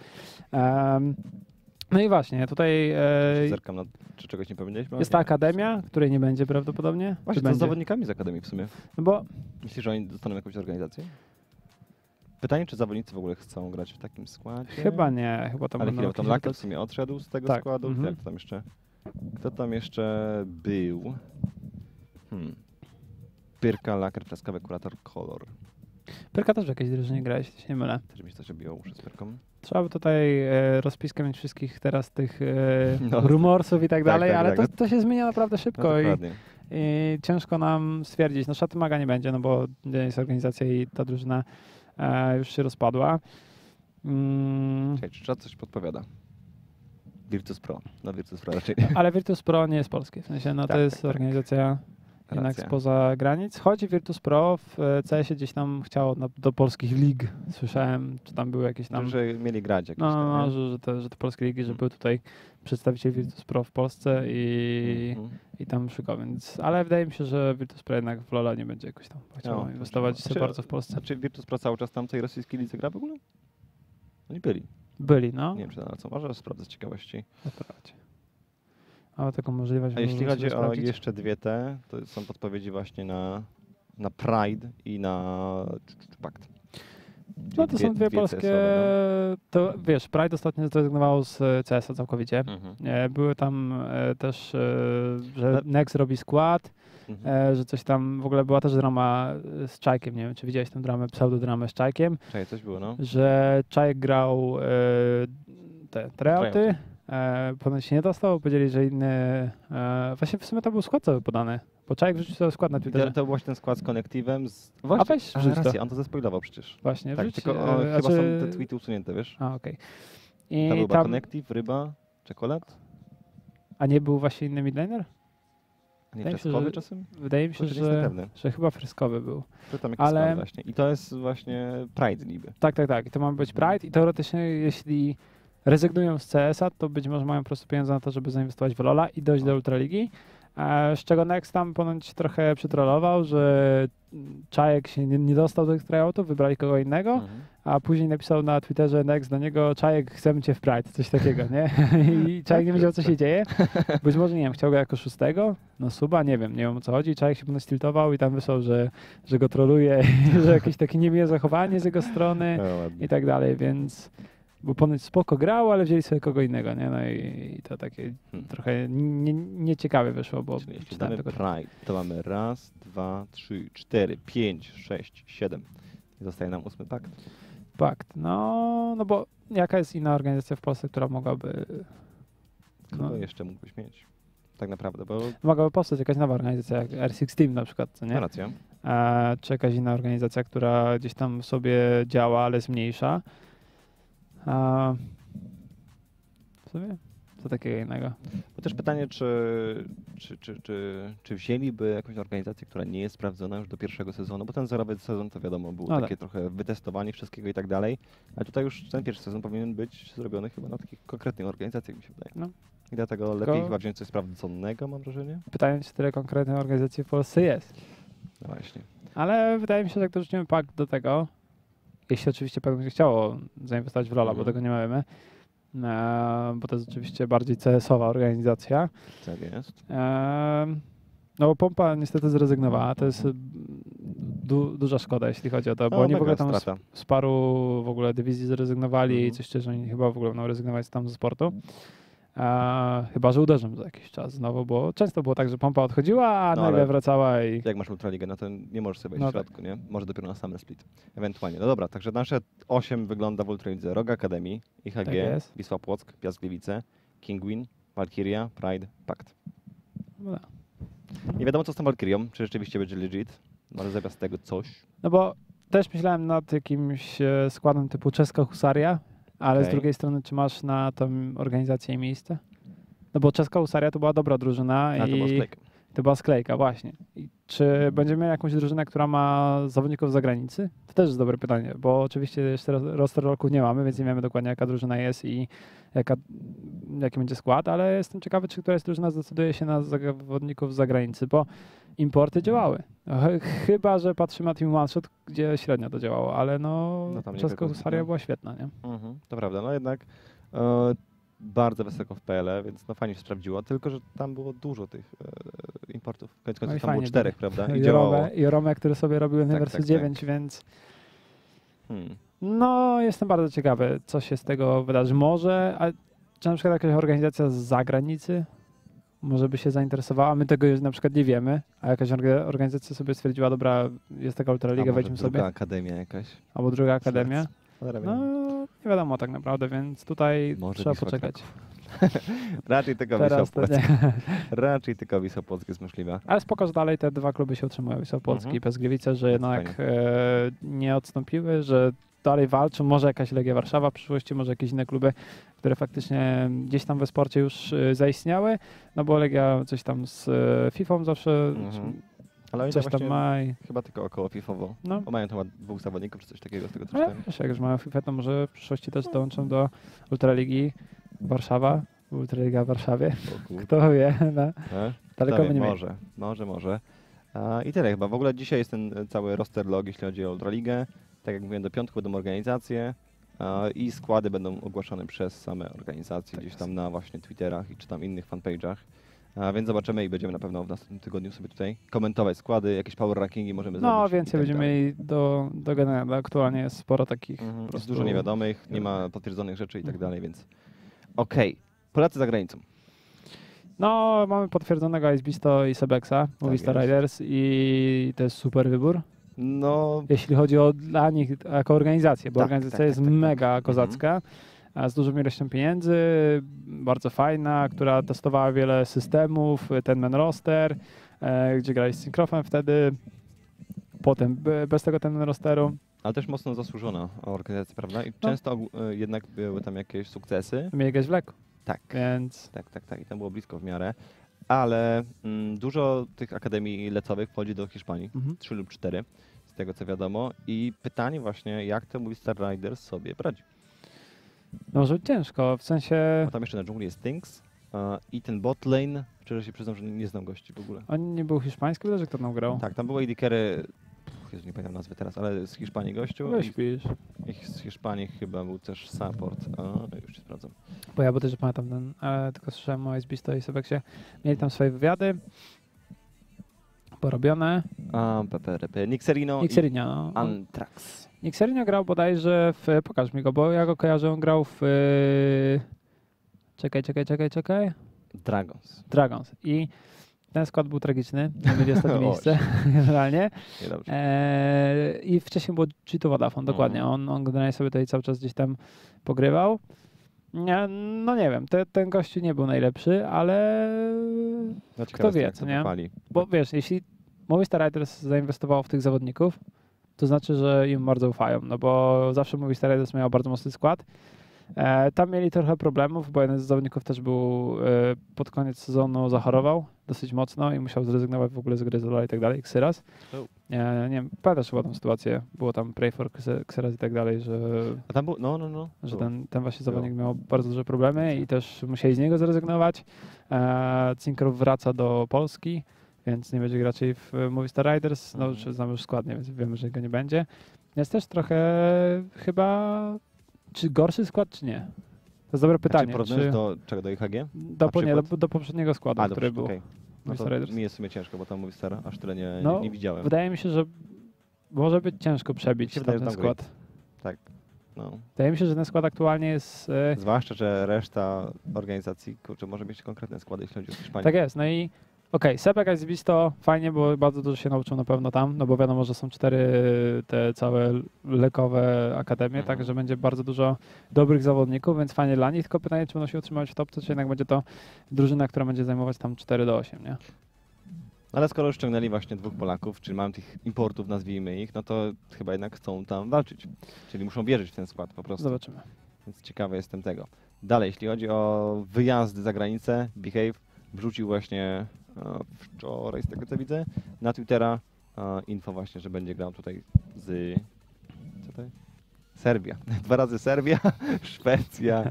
No i właśnie, tutaj Zerkam na... Czy czegoś nie powiedzieliśmy? jest ta akademia, której nie będzie prawdopodobnie. Właśnie, Czy co z będzie? zawodnikami z Akademii w sumie? No bo Myślisz, że oni dostaną jakąś organizację? Pytanie, czy zawodnicy w ogóle chcą grać w takim składzie? chyba nie, chyba tam Ale będą chwilę, tam jakieś Laker w sumie odszedł z tego Tak, składu. mhm. Kto tam jeszcze był? Pyrka, Laker, Freskowy, Kurator, Kolor. Pyrka też w jakiejś drużynie gra, jeśli się nie mylę. Też mi się coś obiło uszy z Pyrką. Trzeba by tutaj rozpiskę mieć wszystkich teraz tych No. rumorsów i tak dalej, tak, ale tak. to się zmienia naprawdę No, szybko i dokładnie. ciężko nam stwierdzić. No Shatamaga nie będzie, no bo jest organizacja i ta drużyna już się rozpadła. Czekaj, czy czat coś podpowiada? Virtus Pro. No Virtus Pro raczej nie. Ale Virtus Pro nie jest polskie, w sensie no to Tak, jest tak, tak. organizacja jednak Racja. spoza granic. Choć Virtus Pro w CS-ie gdzieś tam chciało do polskich lig. Słyszałem, czy tam były jakieś tam... Że mieli grać jakieś No, nie? że te polskie ligi, że był tutaj przedstawiciel Virtus Pro w Polsce i tam szukał, więc... Ale wydaje mi się, że Virtus Pro jednak w LoL'a nie będzie jakoś tam chciał inwestować za bardzo w Polsce. A czy Virtus Pro cały czas tam w tej rosyjskiej lidze gra w ogóle? Oni byli. Byli, no. Nie wiem, czy na co. Może sprawdzę z ciekawości. Naprawdę. Ale taką możliwość... A jeśli możemy chodzi sobie o sprawdzić. jeszcze dwie to są podpowiedzi właśnie na Pride i na Pact. No to są dwie polskie... CS-owe, To wiesz, Pride ostatnio zrezygnował z CS-a całkowicie. no. Mhm. Były tam też, że Nex robi skład, Mhm. że coś tam, w ogóle była też drama z Czajkiem, nie wiem, czy widziałeś tę dramę, pseudodramę z Czajkiem, Czekaj, coś było, no. że Czajek grał te tryouty, ponoć się nie dostał, powiedzieli, że inny, właśnie w sumie to był skład cały podany, bo Czajek wrzucił cały skład na Twitterze. To był właśnie ten skład z Connectivem. A weź wrzuć to. Rację, on to zespoilował przecież. Właśnie, Tak, wrzuć, tylko chyba są te tweety usunięte, wiesz? A, okej. Tam był I tam, Connective, Ryba, Czekolad. a nie był właśnie inny midlaner? Nie, Wydaje mi się, Czeskowy że- czasem? Wydaje mi się, Kurczę, nie jestem pewny. że chyba freskowy był. To tam jakiś Ale- skład właśnie. I to jest właśnie Pride niby. Tak. I to ma być Pride i teoretycznie jeśli rezygnują z CS-a, to być może mają po prostu pieniądze na to, żeby zainwestować w LoL'a i dojść do Ultraligi. Z czego Nex tam ponoć trochę przytrollował, że Czajek się nie dostał do tych tryoutów, wybrali kogo innego, a później napisał na Twitterze Nex do niego: Czajek, chcemy cię w Pride, coś takiego, nie? I Czajek nie wiedział, co się dzieje. Być może, nie wiem, chciał go jako szóstego, no suba, nie wiem o co chodzi. Czajek się ponoć tiltował i tam wysłał, że go troluje, że jakieś takie niemiłe zachowanie z jego strony i tak dalej, więc... Bo ponoć spoko grał, ale wzięli sobie kogo innego, nie? No i to takie trochę nieciekawe wyszło, bo Czyli jeśli czytałem damy tylko... Pride, to mamy 1, 2, 3, 4, 5, 6, 7. I zostaje nam 8 Pact. Pakt. No bo jaka jest inna organizacja w Polsce, która mogłaby... Kogo jeszcze mógłbyś mieć? Tak naprawdę, bo Mogłaby powstać jakaś nowa organizacja, jak R6 Team na przykład, co nie? ma rację. Czy jakaś inna organizacja, która gdzieś tam sobie działa, ale jest mniejsza. W sumie? Co takiego innego? Bo też pytanie, czy wzięliby jakąś organizację, która nie jest sprawdzona już do pierwszego sezonu, bo ten zerowy sezon to wiadomo, był No takie trochę wytestowanie wszystkiego i tak dalej, ale tutaj już ten pierwszy sezon powinien być zrobiony chyba na takich konkretnych organizacjach, mi się wydaje. No. I dlatego lepiej chyba wziąć coś sprawdzonego, mam wrażenie. Pytanie, czy tyle konkretnych organizacji w Polsce jest. No właśnie. Ale wydaje mi się, że jak dorzucimy Pakt do tego, jeśli oczywiście Pakt będzie chciało zainwestować w LoL'a, bo tego nie mamy, bo to jest oczywiście bardziej CS-owa organizacja. Tak jest. No bo Pompa niestety zrezygnowała, to jest duża szkoda, jeśli chodzi o to, bo oni w ogóle tam z paru w ogóle dywizji zrezygnowali i coś szczerze, oni chyba w ogóle będą rezygnować tam ze sportu. Chyba że uderzą za jakiś czas znowu, bo często było tak, że Pompa odchodziła, a nagle wracała i... Jak masz Ultraligę, no to nie możesz sobie wejść No w środku, nie? Może dopiero na Summer Split. Ewentualnie. No dobra, także nasze 8 wygląda w Ultralidze. Rogue Academy, IHG, Tak Wisła Płock, Piast Gliwice, Kingwin, Valkyria, Pride, Pact. No. Nie wiadomo co z tą Valkyrią, czy rzeczywiście będzie legit, ale zamiast tego coś. No bo też myślałem nad jakimś składem typu czeska husaria, ale z drugiej strony, czy masz na tą organizację miejsce? No bo czeska husaria to była dobra drużyna To była i sklejka. to była sklejka, właśnie. I czy będziemy mieli jakąś drużynę, która ma zawodników z zagranicy? To też jest dobre pytanie, bo oczywiście jeszcze roster rolków nie mamy, więc nie wiemy dokładnie jaka drużyna jest i jaki będzie skład, ale jestem ciekawy, czy któraś drużyna zdecyduje się na zawodników z zagranicy, bo importy działały. Chyba że patrzymy na Team One Shot, gdzie średnio to działało, ale no czeska husaria była świetna, nie? To prawda, no jednak bardzo wysoko w PL, więc no fajnie się sprawdziło, tylko że tam było dużo tych importów. Koniec końców tam było 4, prawda? I działało. I Rome, które sobie robiły na wersji 9, więc no jestem bardzo ciekawy, co się z tego wydarzy. Może, a czy na przykład jakaś organizacja z zagranicy może by się zainteresowała, my tego już na przykład nie wiemy, a jakaś organizacja sobie stwierdziła, dobra, jest taka Ultraliga, wejdźmy sobie. Druga akademia jakaś. Albo druga akademia. No, nie wiadomo tak naprawdę, więc tutaj może trzeba poczekać. Raczej tylko Wisła Płock. Raczej tylko Wisła Płock jest możliwa. Ale spoko, że dalej te dwa kluby się utrzymują, Wisła Płock i Piast Gliwice, że jednak nie odstąpiły, że dalej walczą. Może jakaś Legia Warszawa w przyszłości, może jakieś inne kluby, które faktycznie gdzieś tam we sporcie już zaistniały, no bo Legia coś tam z FIFA zawsze Ale oni coś tam tam właśnie ma i... chyba tylko około FIFA-owo. No. Bo mają chyba 2 zawodników czy coś takiego z tego co Ale czytałem. wiesz, jak już mają FIFA, to może w przyszłości też dołączą do Ultraligi Warszawa, Ultraliga w Warszawie. O kurde. Kto wie, no. Daleko Kto wie, by nie mieli. może. I tyle chyba. W ogóle dzisiaj jest ten cały roster log, jeśli chodzi o Ultraligę. Tak jak mówiłem, do piątku będą organizacje i składy będą ogłaszane przez same organizacje gdzieś tam na właśnie Twitterach czy tam innych fanpage'ach. Więc zobaczymy i będziemy na pewno w następnym tygodniu sobie tutaj komentować składy, jakieś power rankingi możemy zrobić. No, i więcej tak będziemy dalej. mieli do gadania. Aktualnie jest sporo takich po Jest prostu... dużo niewiadomych, nie ma potwierdzonych rzeczy i tak dalej, więc okej. Polacy za granicą. No, mamy potwierdzonego Icebeasta i Sebeksa, Movistar jest. Riders i to jest super wybór. No, Jeśli chodzi o dla nich jako organizację, bo Tak, organizacja tak, jest tak, tak, tak. mega kozacka, a z dużą ilością pieniędzy, bardzo fajna, która testowała wiele systemów, ten main roster, gdzie grali z Syncrofem wtedy, potem bez tego ten main rosteru. ale też mocno zasłużona organizacja, prawda? I często jednak były tam jakieś sukcesy. Mieli grać w lekko, Tak. więc Tak. I tam było blisko w miarę. Ale dużo tych akademii lecowych wchodzi do Hiszpanii. 3 lub 4, z tego co wiadomo. I pytanie właśnie, jak te Movistar Riders sobie poradzi. no, może być ciężko, w sensie Bo tam jeszcze na dżungli jest Things i ten bot lane. Szczerze się przyznam, że nie znam gości w ogóle. on nie był hiszpański, że kto tam grał? Tak, tam było AD Carry, Jezu, nie pamiętam nazwy teraz, ale z Hiszpanii gościu. Weź pisz. I z Hiszpanii chyba był też support. Już się sprawdzam. Bo ja też pamiętam ten, ale tylko słyszałem o Icebeasta i Sebeksie. Mieli tam swoje wywiady porobione. Nixerino i Nixerino, no. Antrax. Nixerino grał bodajże w... Pokaż mi go, bo ja go kojarzę, on grał w... Czekaj. Dragons. I ten skład był tragiczny, nie mieli ostatnie Oj. miejsce generalnie. Niedobrze. I wcześniej było G2 Vodafone, dokładnie. On generalnie sobie tutaj cały czas gdzieś tam pogrywał. No nie wiem, ten gościu nie był najlepszy, ale No, kto wie, jak co to nie? wypali. Bo wiesz, jeśli Movistar Riders zainwestowało w tych zawodników, to znaczy, że im bardzo ufają, no bo zawsze Movistar Riders miał bardzo mocny skład. Tam mieli trochę problemów, bo jeden z zawodników też był pod koniec sezonu zachorował dosyć mocno i musiał zrezygnować w ogóle z gry i tak dalej, Xyras. Nie wiem, pamiętasz chyba tą sytuację, było tam Pray for Xyras i tak dalej, że A tam był, no. że Było. ten właśnie zawodnik miał bardzo duże problemy i też musieli z niego zrezygnować. Cinkrow wraca do Polski, więc nie będzie grać raczej w Movistar Riders, no czy znamy już składnie, więc wiemy, że go nie będzie. Jest też trochę chyba, czy gorszy skład, czy nie? To jest dobre pytanie. Czy porównując do czego, do IHG? do, na przykład? do poprzedniego składu, A, który dobrze, był. okej. No to Movistar Riders. mi jest w sumie ciężko, bo tam Movistar aż tyle No, nie widziałem. Wydaje mi się, że może być ciężko przebić Mi się wydaje, ten że skład. No. Wydaje mi się, że ten skład aktualnie jest... Zwłaszcza, że reszta organizacji, kurczę, może mieć konkretne składy, jeśli chodzi o Hiszpanię. Tak jest, no i okej, Sebek Icebeasto fajnie, bo bardzo dużo się nauczył na pewno tam, no bo wiadomo, że są 4 te całe lekowe akademie, tak, że będzie bardzo dużo dobrych zawodników, więc fajnie dla nich, tylko pytanie, czy będą się utrzymać w topce, czy jednak będzie to drużyna, która będzie zajmować tam 4 do 8, nie? Ale skoro już ściągnęli właśnie 2 Polaków, czyli mam tych importów, nazwijmy ich, no to chyba jednak chcą tam walczyć. Czyli muszą wierzyć w ten skład po prostu. Zobaczymy. Więc ciekawy jestem tego. Dalej, jeśli chodzi o wyjazdy za granicę, Behave wrzucił właśnie wczoraj, z tego co widzę, na Twittera info właśnie, że będzie grał tutaj z... Co to jest? Serbia. 2 razy Serbia, Szwecja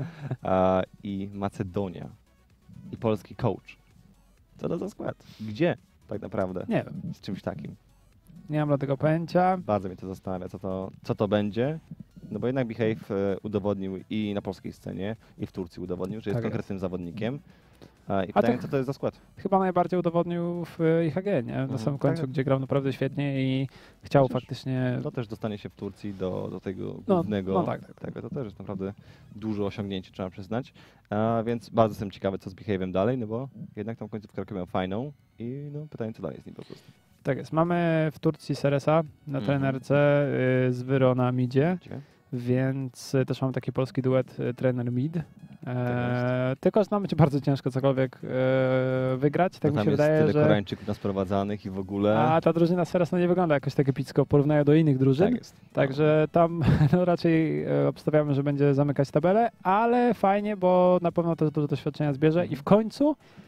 i Macedonia. I polski coach. Co to za skład? Gdzie tak naprawdę? Nie wiem, Z czymś takim. nie mam dlatego pojęcia. Bardzo mnie to zastanawia, co to będzie. No bo jednak Behave udowodnił i na polskiej scenie, i w Turcji udowodnił, że jest Tak konkretnym zawodnikiem. I A pytanie, to- co to jest za skład? Chyba najbardziej udowodnił w IHG, nie? Na samym końcu, Tak. gdzie grał naprawdę świetnie i chciał Chociaż faktycznie... To też dostanie się w Turcji do tego No, głównego. no tak. Tego. To też jest naprawdę duże osiągnięcie, trzeba przyznać. Więc bardzo jestem ciekawy, co z Behave'em dalej, no bo jednak tą końcówkę miał fajną i no, pytanie, co dalej z nim po prostu. Tak jest. Mamy w Turcji Seresa na trenerce z Wyro na midzie, Ciekawe? więc też mamy taki polski duet trener mid. jest. Tylko, że nam będzie bardzo ciężko cokolwiek wygrać, tak Bo mi tam się jest wydaje, tyle że... Koreańczyków nasprowadzanych i w ogóle. A ta drużyna Seres nie wygląda jakoś tak epicko, porównają do innych drużyn. Tak jest. Także tam no, raczej obstawiamy, że będzie zamykać tabelę, ale fajnie, bo na pewno też dużo doświadczenia zbierze i w końcu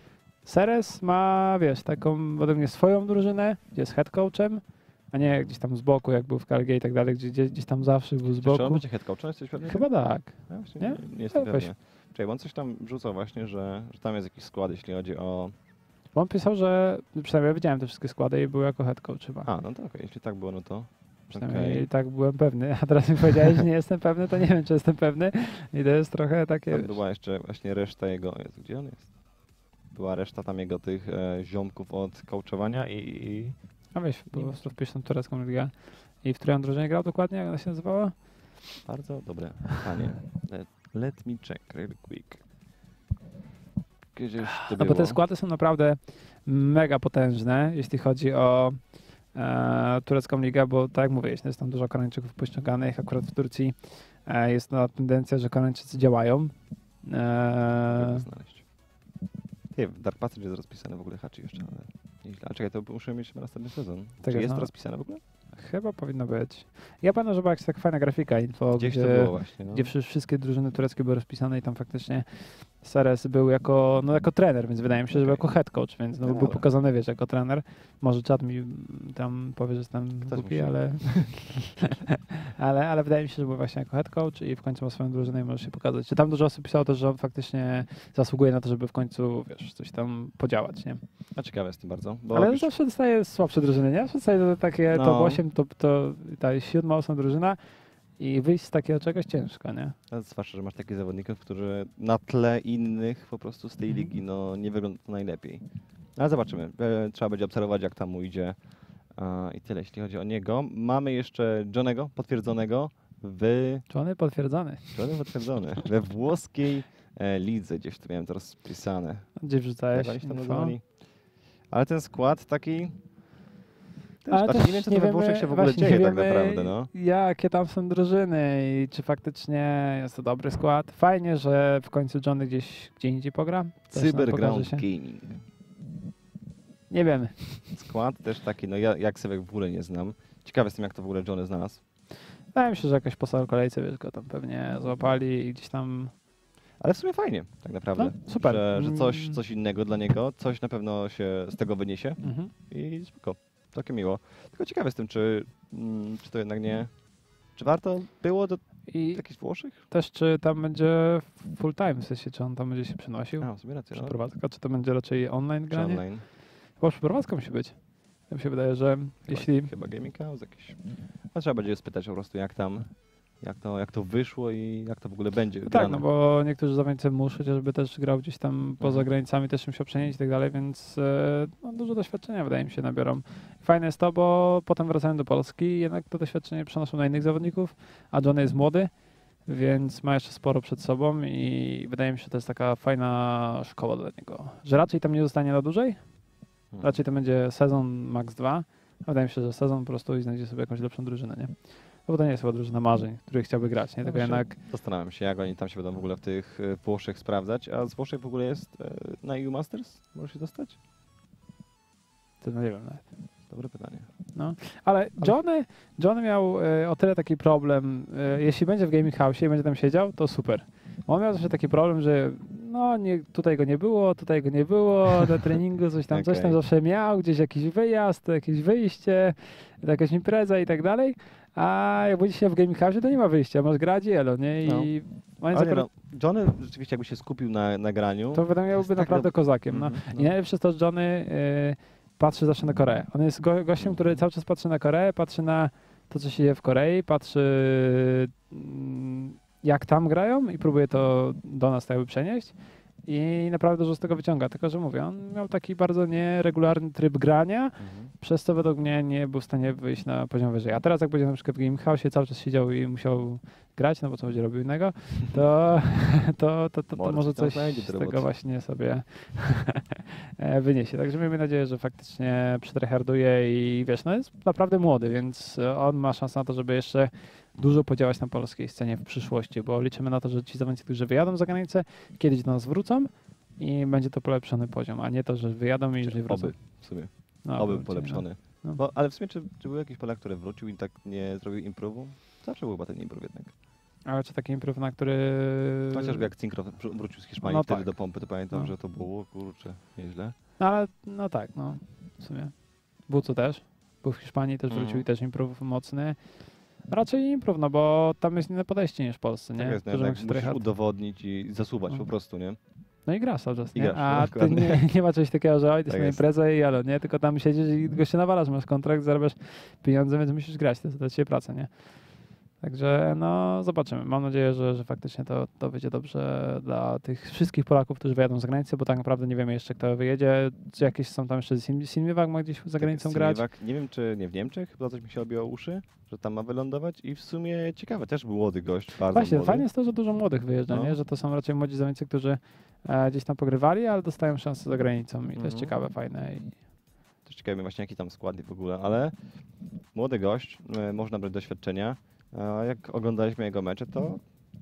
Seres ma, wiesz, taką według mnie swoją drużynę, gdzie jest head coachem, a nie gdzieś tam z boku, jak był w Calgary i tak dalej, gdzieś tam zawsze był z Czy on boku. będzie head coachem? Jesteś pewny? Chyba tak. Ja właśnie Nie? nie jestem Weź. pewny. Czekaj, bo on coś tam wrzucał właśnie, że tam jest jakiś skład, jeśli chodzi o... Bo on pisał, że przynajmniej ja widziałem te wszystkie składy i był jako head coach chyba. A, no to okej, jeśli tak było, no to... Przynajmniej okej. tak byłem pewny, a teraz mi powiedziałeś, że nie jestem pewny, to nie wiem, czy jestem pewny. I to jest trochę takie... Tam była jeszcze właśnie reszta jego... Jezu, gdzie on jest? Była reszta tam jego tych ziomków od coachowania i... A weź, po prostu wpisz tą turecką ligę. I w której on drużynie grał dokładnie, jak ona się nazywała? Bardzo dobre pytanie. Let me check real quick. Gdzieś to No bo te składy są naprawdę mega potężne, jeśli chodzi o turecką ligę, bo tak jak mówię, jest tam dużo Koreańczyków pościąganych. Akurat w Turcji jest ta tendencja, że Koreańczycy działają. Mogę znaleźć. Nie, w Dark Passage jest rozpisane w ogóle haczy jeszcze, ale nieźle. A czekaj, to musimy mieć następny sezon. Tak Czy jest, jest no. rozpisane w ogóle? Chyba powinno być. Ja pamiętam, że była jakaś taka fajna grafika info, Gdzieś to gdzie, było właśnie, no. gdzie wszystkie drużyny tureckie były rozpisane i tam faktycznie Seres był jako trener, więc wydaje mi się, że był Okej. jako head coach, więc no, był Dobra. pokazany, wiesz, jako trener. Może czat mi tam powie, że jestem Ktoś głupi, musi. ale wydaje mi się, że był właśnie jako head coach i w końcu ma swoją drużynę i może się pokazać. Czy tam dużo osób pisało też, że on faktycznie zasługuje na to, żeby w końcu, wiesz, coś tam podziałać, nie? A ciekawe jestem bardzo. Bo Ale wiesz, zawsze dostaje słabsze drużyny, nie? Dostaje takie No. top 8, to ta 7, 8 drużyna i wyjść z takiego czegoś ciężko, nie? a zwłaszcza, że masz takich zawodników, którzy na tle innych po prostu z tej Mhm. ligi no, nie wygląda to najlepiej. Ale zobaczymy. Trzeba będzie obserwować, jak tam mu idzie. I tyle, jeśli chodzi o niego. Mamy jeszcze Johnego potwierdzonego w... Johnny potwierdzony. Johnny potwierdzony. We włoskiej lidze. Gdzieś tu miałem to rozpisane. Gdzie wrzucałeś Jak oni się tam info? nazywali? Ale ten skład taki... Też, Ale znaczy, też nie wiem, co to we Włoszech się w ogóle właśnie dzieje nie tak wiemy, naprawdę, no. jakie tam są drużyny i czy faktycznie jest to dobry skład. Fajnie, że w końcu Johnny gdzie indziej pogra. Też nam Cyberground pokaże się. Gaming. Nie wiemy. Skład też taki, no ja jak sobie w ogóle nie znam. Ciekawy jestem, jak to w ogóle Johnny znalazł. Wydaje mi się, że jakaś po kolejce, wiesz, go tam pewnie złapali i gdzieś tam... Ale w sumie fajnie, tak naprawdę. No, super. Że coś innego dla niego, coś na pewno się z tego wyniesie Mhm. i spoko. Takie miło. Tylko ciekawy jestem, czy to jednak nie... Czy warto było do I jakichś Włoszech? też czy tam będzie full time, w sensie czy on tam będzie się przenosił? A, w sumie rację, no. Przeprowadzka, czy to będzie raczej online Czy granie? online. Chyba przeprowadzka musi być. Ja mi się wydaje, że jeśli... Chyba Gaming House jakieś. A trzeba będzie spytać po prostu, jak to wyszło i jak to w ogóle będzie Tak, grane. no bo niektórzy zawodnicy muszą, chociażby też grał gdzieś tam poza Mhm. granicami, też musiał przenieść i tak dalej, więc no, dużo doświadczenia wydaje mi się nabiorą. Fajne jest to, bo potem wracają do Polski i jednak to doświadczenie przenoszą na innych zawodników, a Johnny jest młody, więc ma jeszcze sporo przed sobą i wydaje mi się, że to jest taka fajna szkoła dla niego, że raczej tam nie zostanie na dłużej, raczej to będzie sezon max 2, a wydaje mi się, że sezon po prostu i znajdzie sobie jakąś lepszą drużynę, nie? No bo to nie jest chyba drużyna marzeń, której chciałby grać, nie? No Tylko właśnie jednak Zastanawiam się, jak oni tam się będą w ogóle w tych Włoszech sprawdzać. A z Włoszech w ogóle jest na EU Masters? Możesz się dostać? to no nie wiem nawet. Dobre pytanie. Ale Johnny miał o tyle taki problem, jeśli będzie w Gaming House i będzie tam siedział, to super. On miał zawsze taki problem, że no tutaj go nie było, na treningu coś tam Okej. zawsze miał, gdzieś jakiś wyjazd, jakieś wyjście, jakaś impreza i tak dalej, a jak będzie się w Gaming House, to nie ma wyjścia, masz grać i elo, nie? I on Ale nie, no, Johnny rzeczywiście jakby się skupił na graniu. to wydaje jest byłby tak naprawdę kozakiem. No. Mhm, I najlepsze jest to, że Johnny patrzy zawsze na Koreę. On jest gościem, który cały czas patrzy na Koreę, patrzy na to, co się dzieje w Korei, patrzy jak tam grają i próbuje to do nas tak jakby przenieść. I naprawdę dużo z tego wyciąga. Tylko, że mówię, on miał taki bardzo nieregularny tryb grania, Mhm. przez co według mnie nie był w stanie wyjść na poziom wyżej. A teraz jak będzie na przykład w Game House, cały czas siedział i musiał grać, no bo co będzie robił innego, to może coś znajdzie do z tego roboty. właśnie sobie wyniesie. Także miejmy nadzieję, że faktycznie przetryharduje i wiesz, no jest naprawdę młody, więc on ma szansę na to, żeby jeszcze dużo podziałać na polskiej scenie w przyszłości, bo liczymy na to, że ci zawodnicy, którzy wyjadą za granicę, kiedyś do nas wrócą i będzie to polepszony poziom, a nie to, że wyjadą i już nie wrócą. Oby, w sumie. No, Oby wrócili, polepszony. No. Ale w sumie, czy był jakiś Polak, który wrócił i tak nie zrobił improvu? Zawsze był chyba ten improv jednak. Ale czy taki improve, na który... Chociażby jak Cinkrow wrócił z Hiszpanii No wtedy tak. do pompy, to pamiętam, No. że to było, kurczę, nieźle. No ale, no tak, no w sumie. Bucu też. Był w Hiszpanii, też wrócił i też improve mocny. Raczej improve, no bo tam jest inne podejście niż w Polsce, nie? Tak jest, Dużo jak musisz musisz tryhard. udowodnić i zasuwać No. po prostu, nie? No i grasz cały czas, I nie? grasz, no, A ty dokładnie. nie ma czegoś takiego, że oj, idziesz Tak na jest. imprezę i jalo, nie? Tylko tam siedzisz i go się nawalasz, masz kontrakt, zarabiasz pieniądze, więc musisz grać, to jest dla ciebie praca, nie? Także no zobaczymy. Mam nadzieję, że faktycznie to wyjdzie dobrze dla tych wszystkich Polaków, którzy wyjadą za granicę, bo tak naprawdę nie wiemy jeszcze, kto wyjedzie. Czy jakieś są tam jeszcze Sinmiwak ma gdzieś za granicą grać? Simiwak, nie wiem, czy nie w Niemczech, chyba coś mi się obiło uszy, że tam ma wylądować i w sumie ciekawe, też był młody gość, bardzo Właśnie, młody. fajnie jest to, że dużo młodych wyjeżdża, No. nie? Że to są raczej młodzi zawodnicy, którzy gdzieś tam pogrywali, ale dostają szansę za granicą i to jest Mhm. ciekawe, fajne. I... Też ciekawe mnie właśnie jaki tam składnik w ogóle, ale młody gość, można brać doświadczenia, a jak oglądaliśmy jego mecze, to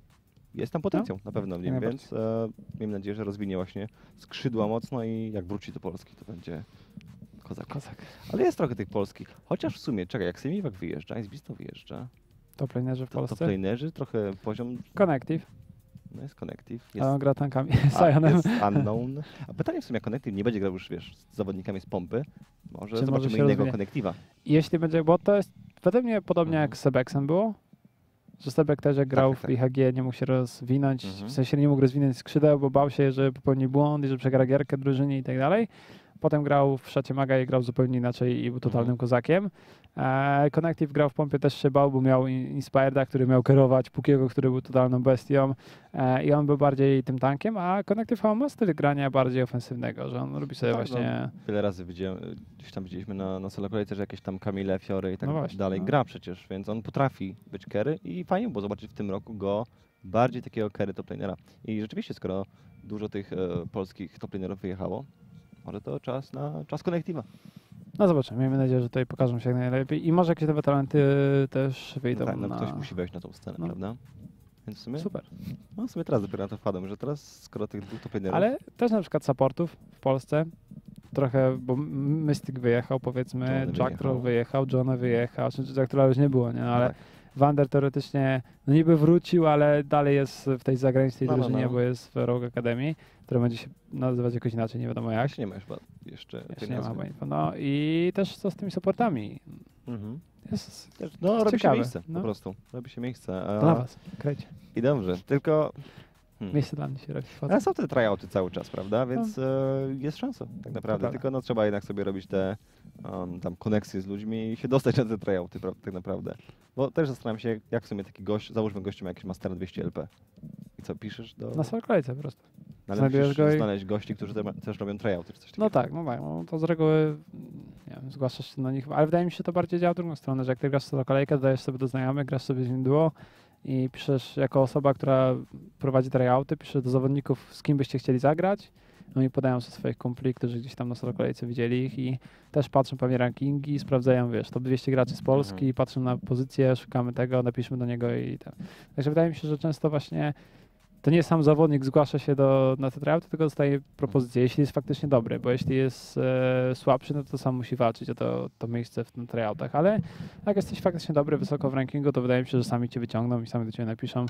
jest tam potencjał na pewno w nim, jak więc miejmy nadzieję, że rozwinie właśnie skrzydła mocno i jak wróci do Polski, to będzie kozak. Ale jest trochę tych polskich, chociaż w sumie, czekaj, jak Simiwak wyjeżdża, i Zbisto wyjeżdża, Top lanerzy w to Polsce. planerzy trochę poziom, Connective, no jest Connective, a on gra tankami, a, Sionem. jest Unknown. A pytanie w sumie, jak Connective nie będzie grał już, wiesz, z zawodnikami z pompy, może Czy może zobaczymy się innego rozwinie? Connective'a. Jeśli będzie, bo to jest według mnie podobnie Mhm. jak z Sebeksem było, że Sebek też jak grał tak. w IHG nie mógł się rozwinąć, Mhm. w sensie nie mógł rozwinąć skrzydeł, bo bał się, że popełni błąd i że przegra gierkę drużynie i tak dalej. Potem grał w Szacie Maga i grał zupełnie inaczej i był totalnym kozakiem. Connective grał w pompie, też się bał, bo miał Inspireda, który miał kierować, Pukiego, który był totalną bestią i on był bardziej tym tankiem, a Connective ma styl grania bardziej ofensywnego, że on lubi sobie Tak, właśnie... Wiele razy gdzieś tam widzieliśmy na solo kolejce, że jakieś tam Kamile, Fiory i tak No właśnie, dalej no. gra przecież, więc on potrafi być carry i fajnie było zobaczyć w tym roku go bardziej takiego carry toplanera. I rzeczywiście, skoro dużo tych polskich toplanerów wyjechało, może to czas na czas Connective'a. No zobaczymy, miejmy nadzieję, że tutaj pokażą się jak najlepiej i może jakieś nowe talenty też wyjdą Tak, no na... ktoś musi wejść na tą scenę, No. prawda? Więc w sumie, Super. no w sumie teraz dopiero na to wpadłem, że teraz skoro tych dwóch toplanerów... Ale też na przykład supportów w Polsce trochę, bo Mystic wyjechał powiedzmy, Johnny Jack Troll wyjechał, Johnny wyjechał, czy Jack Trolla już nie było, nie? No, ale tak. Wander teoretycznie no niby wrócił, ale dalej jest w tej zagranicznej No, no, drużynie, no. bo jest w Rogue Academy, która będzie się nazywać jakoś inaczej, nie wiadomo jak. Jeszcze nie ma chyba jeszcze tej Jeszcze nie ma nazwy. chyba info. No i też co z tymi supportami? Mhm. Jest No robi się ciekawe, miejsce no. po prostu, robi się miejsce. dla was, krejcie. I dobrze, tylko... Miejsce dla mnie się robi. Ale są te tryouty cały czas, prawda? Więc jest szansa tak naprawdę. prawda. Tylko no, trzeba jednak sobie robić te tam koneksje z ludźmi i się dostać na te tryouty tak naprawdę. Bo też zastanawiam się, jak w sumie taki gość, załóżmy gościu ma jakiś Master 200 LP. I co, piszesz do... Na swoje kolejce po prostu. Ale znajdujesz musisz go i- znaleźć gości, którzy też robią tryouty czy coś takiego. No tak, no tak. No to z reguły nie wiem, zgłaszasz się do nich, ale wydaje mi się, że to bardziej działa w drugą stronę, że jak ty grasz solo kolejkę, dodajesz sobie do znajomych, grasz sobie z nim duo i piszesz jako osoba, która prowadzi tryouty, piszesz do zawodników, z kim byście chcieli zagrać. No i podają sobie swoich kumpli, którzy gdzieś tam na solo kolejce widzieli ich i też patrzą pewnie rankingi, sprawdzają, wiesz, top 200 graczy z Polski, patrzą na pozycję, szukamy tego, napiszmy do niego i tak. Także wydaje mi się, że często właśnie to nie sam zawodnik zgłasza się na te tryouty, tylko dostaje propozycję, jeśli jest faktycznie dobry, bo jeśli jest słabszy, no to sam musi walczyć o to miejsce w tym tryoutach, ale jak jesteś faktycznie dobry, wysoko w rankingu, to wydaje mi się, że sami cię wyciągną i sami do ciebie napiszą,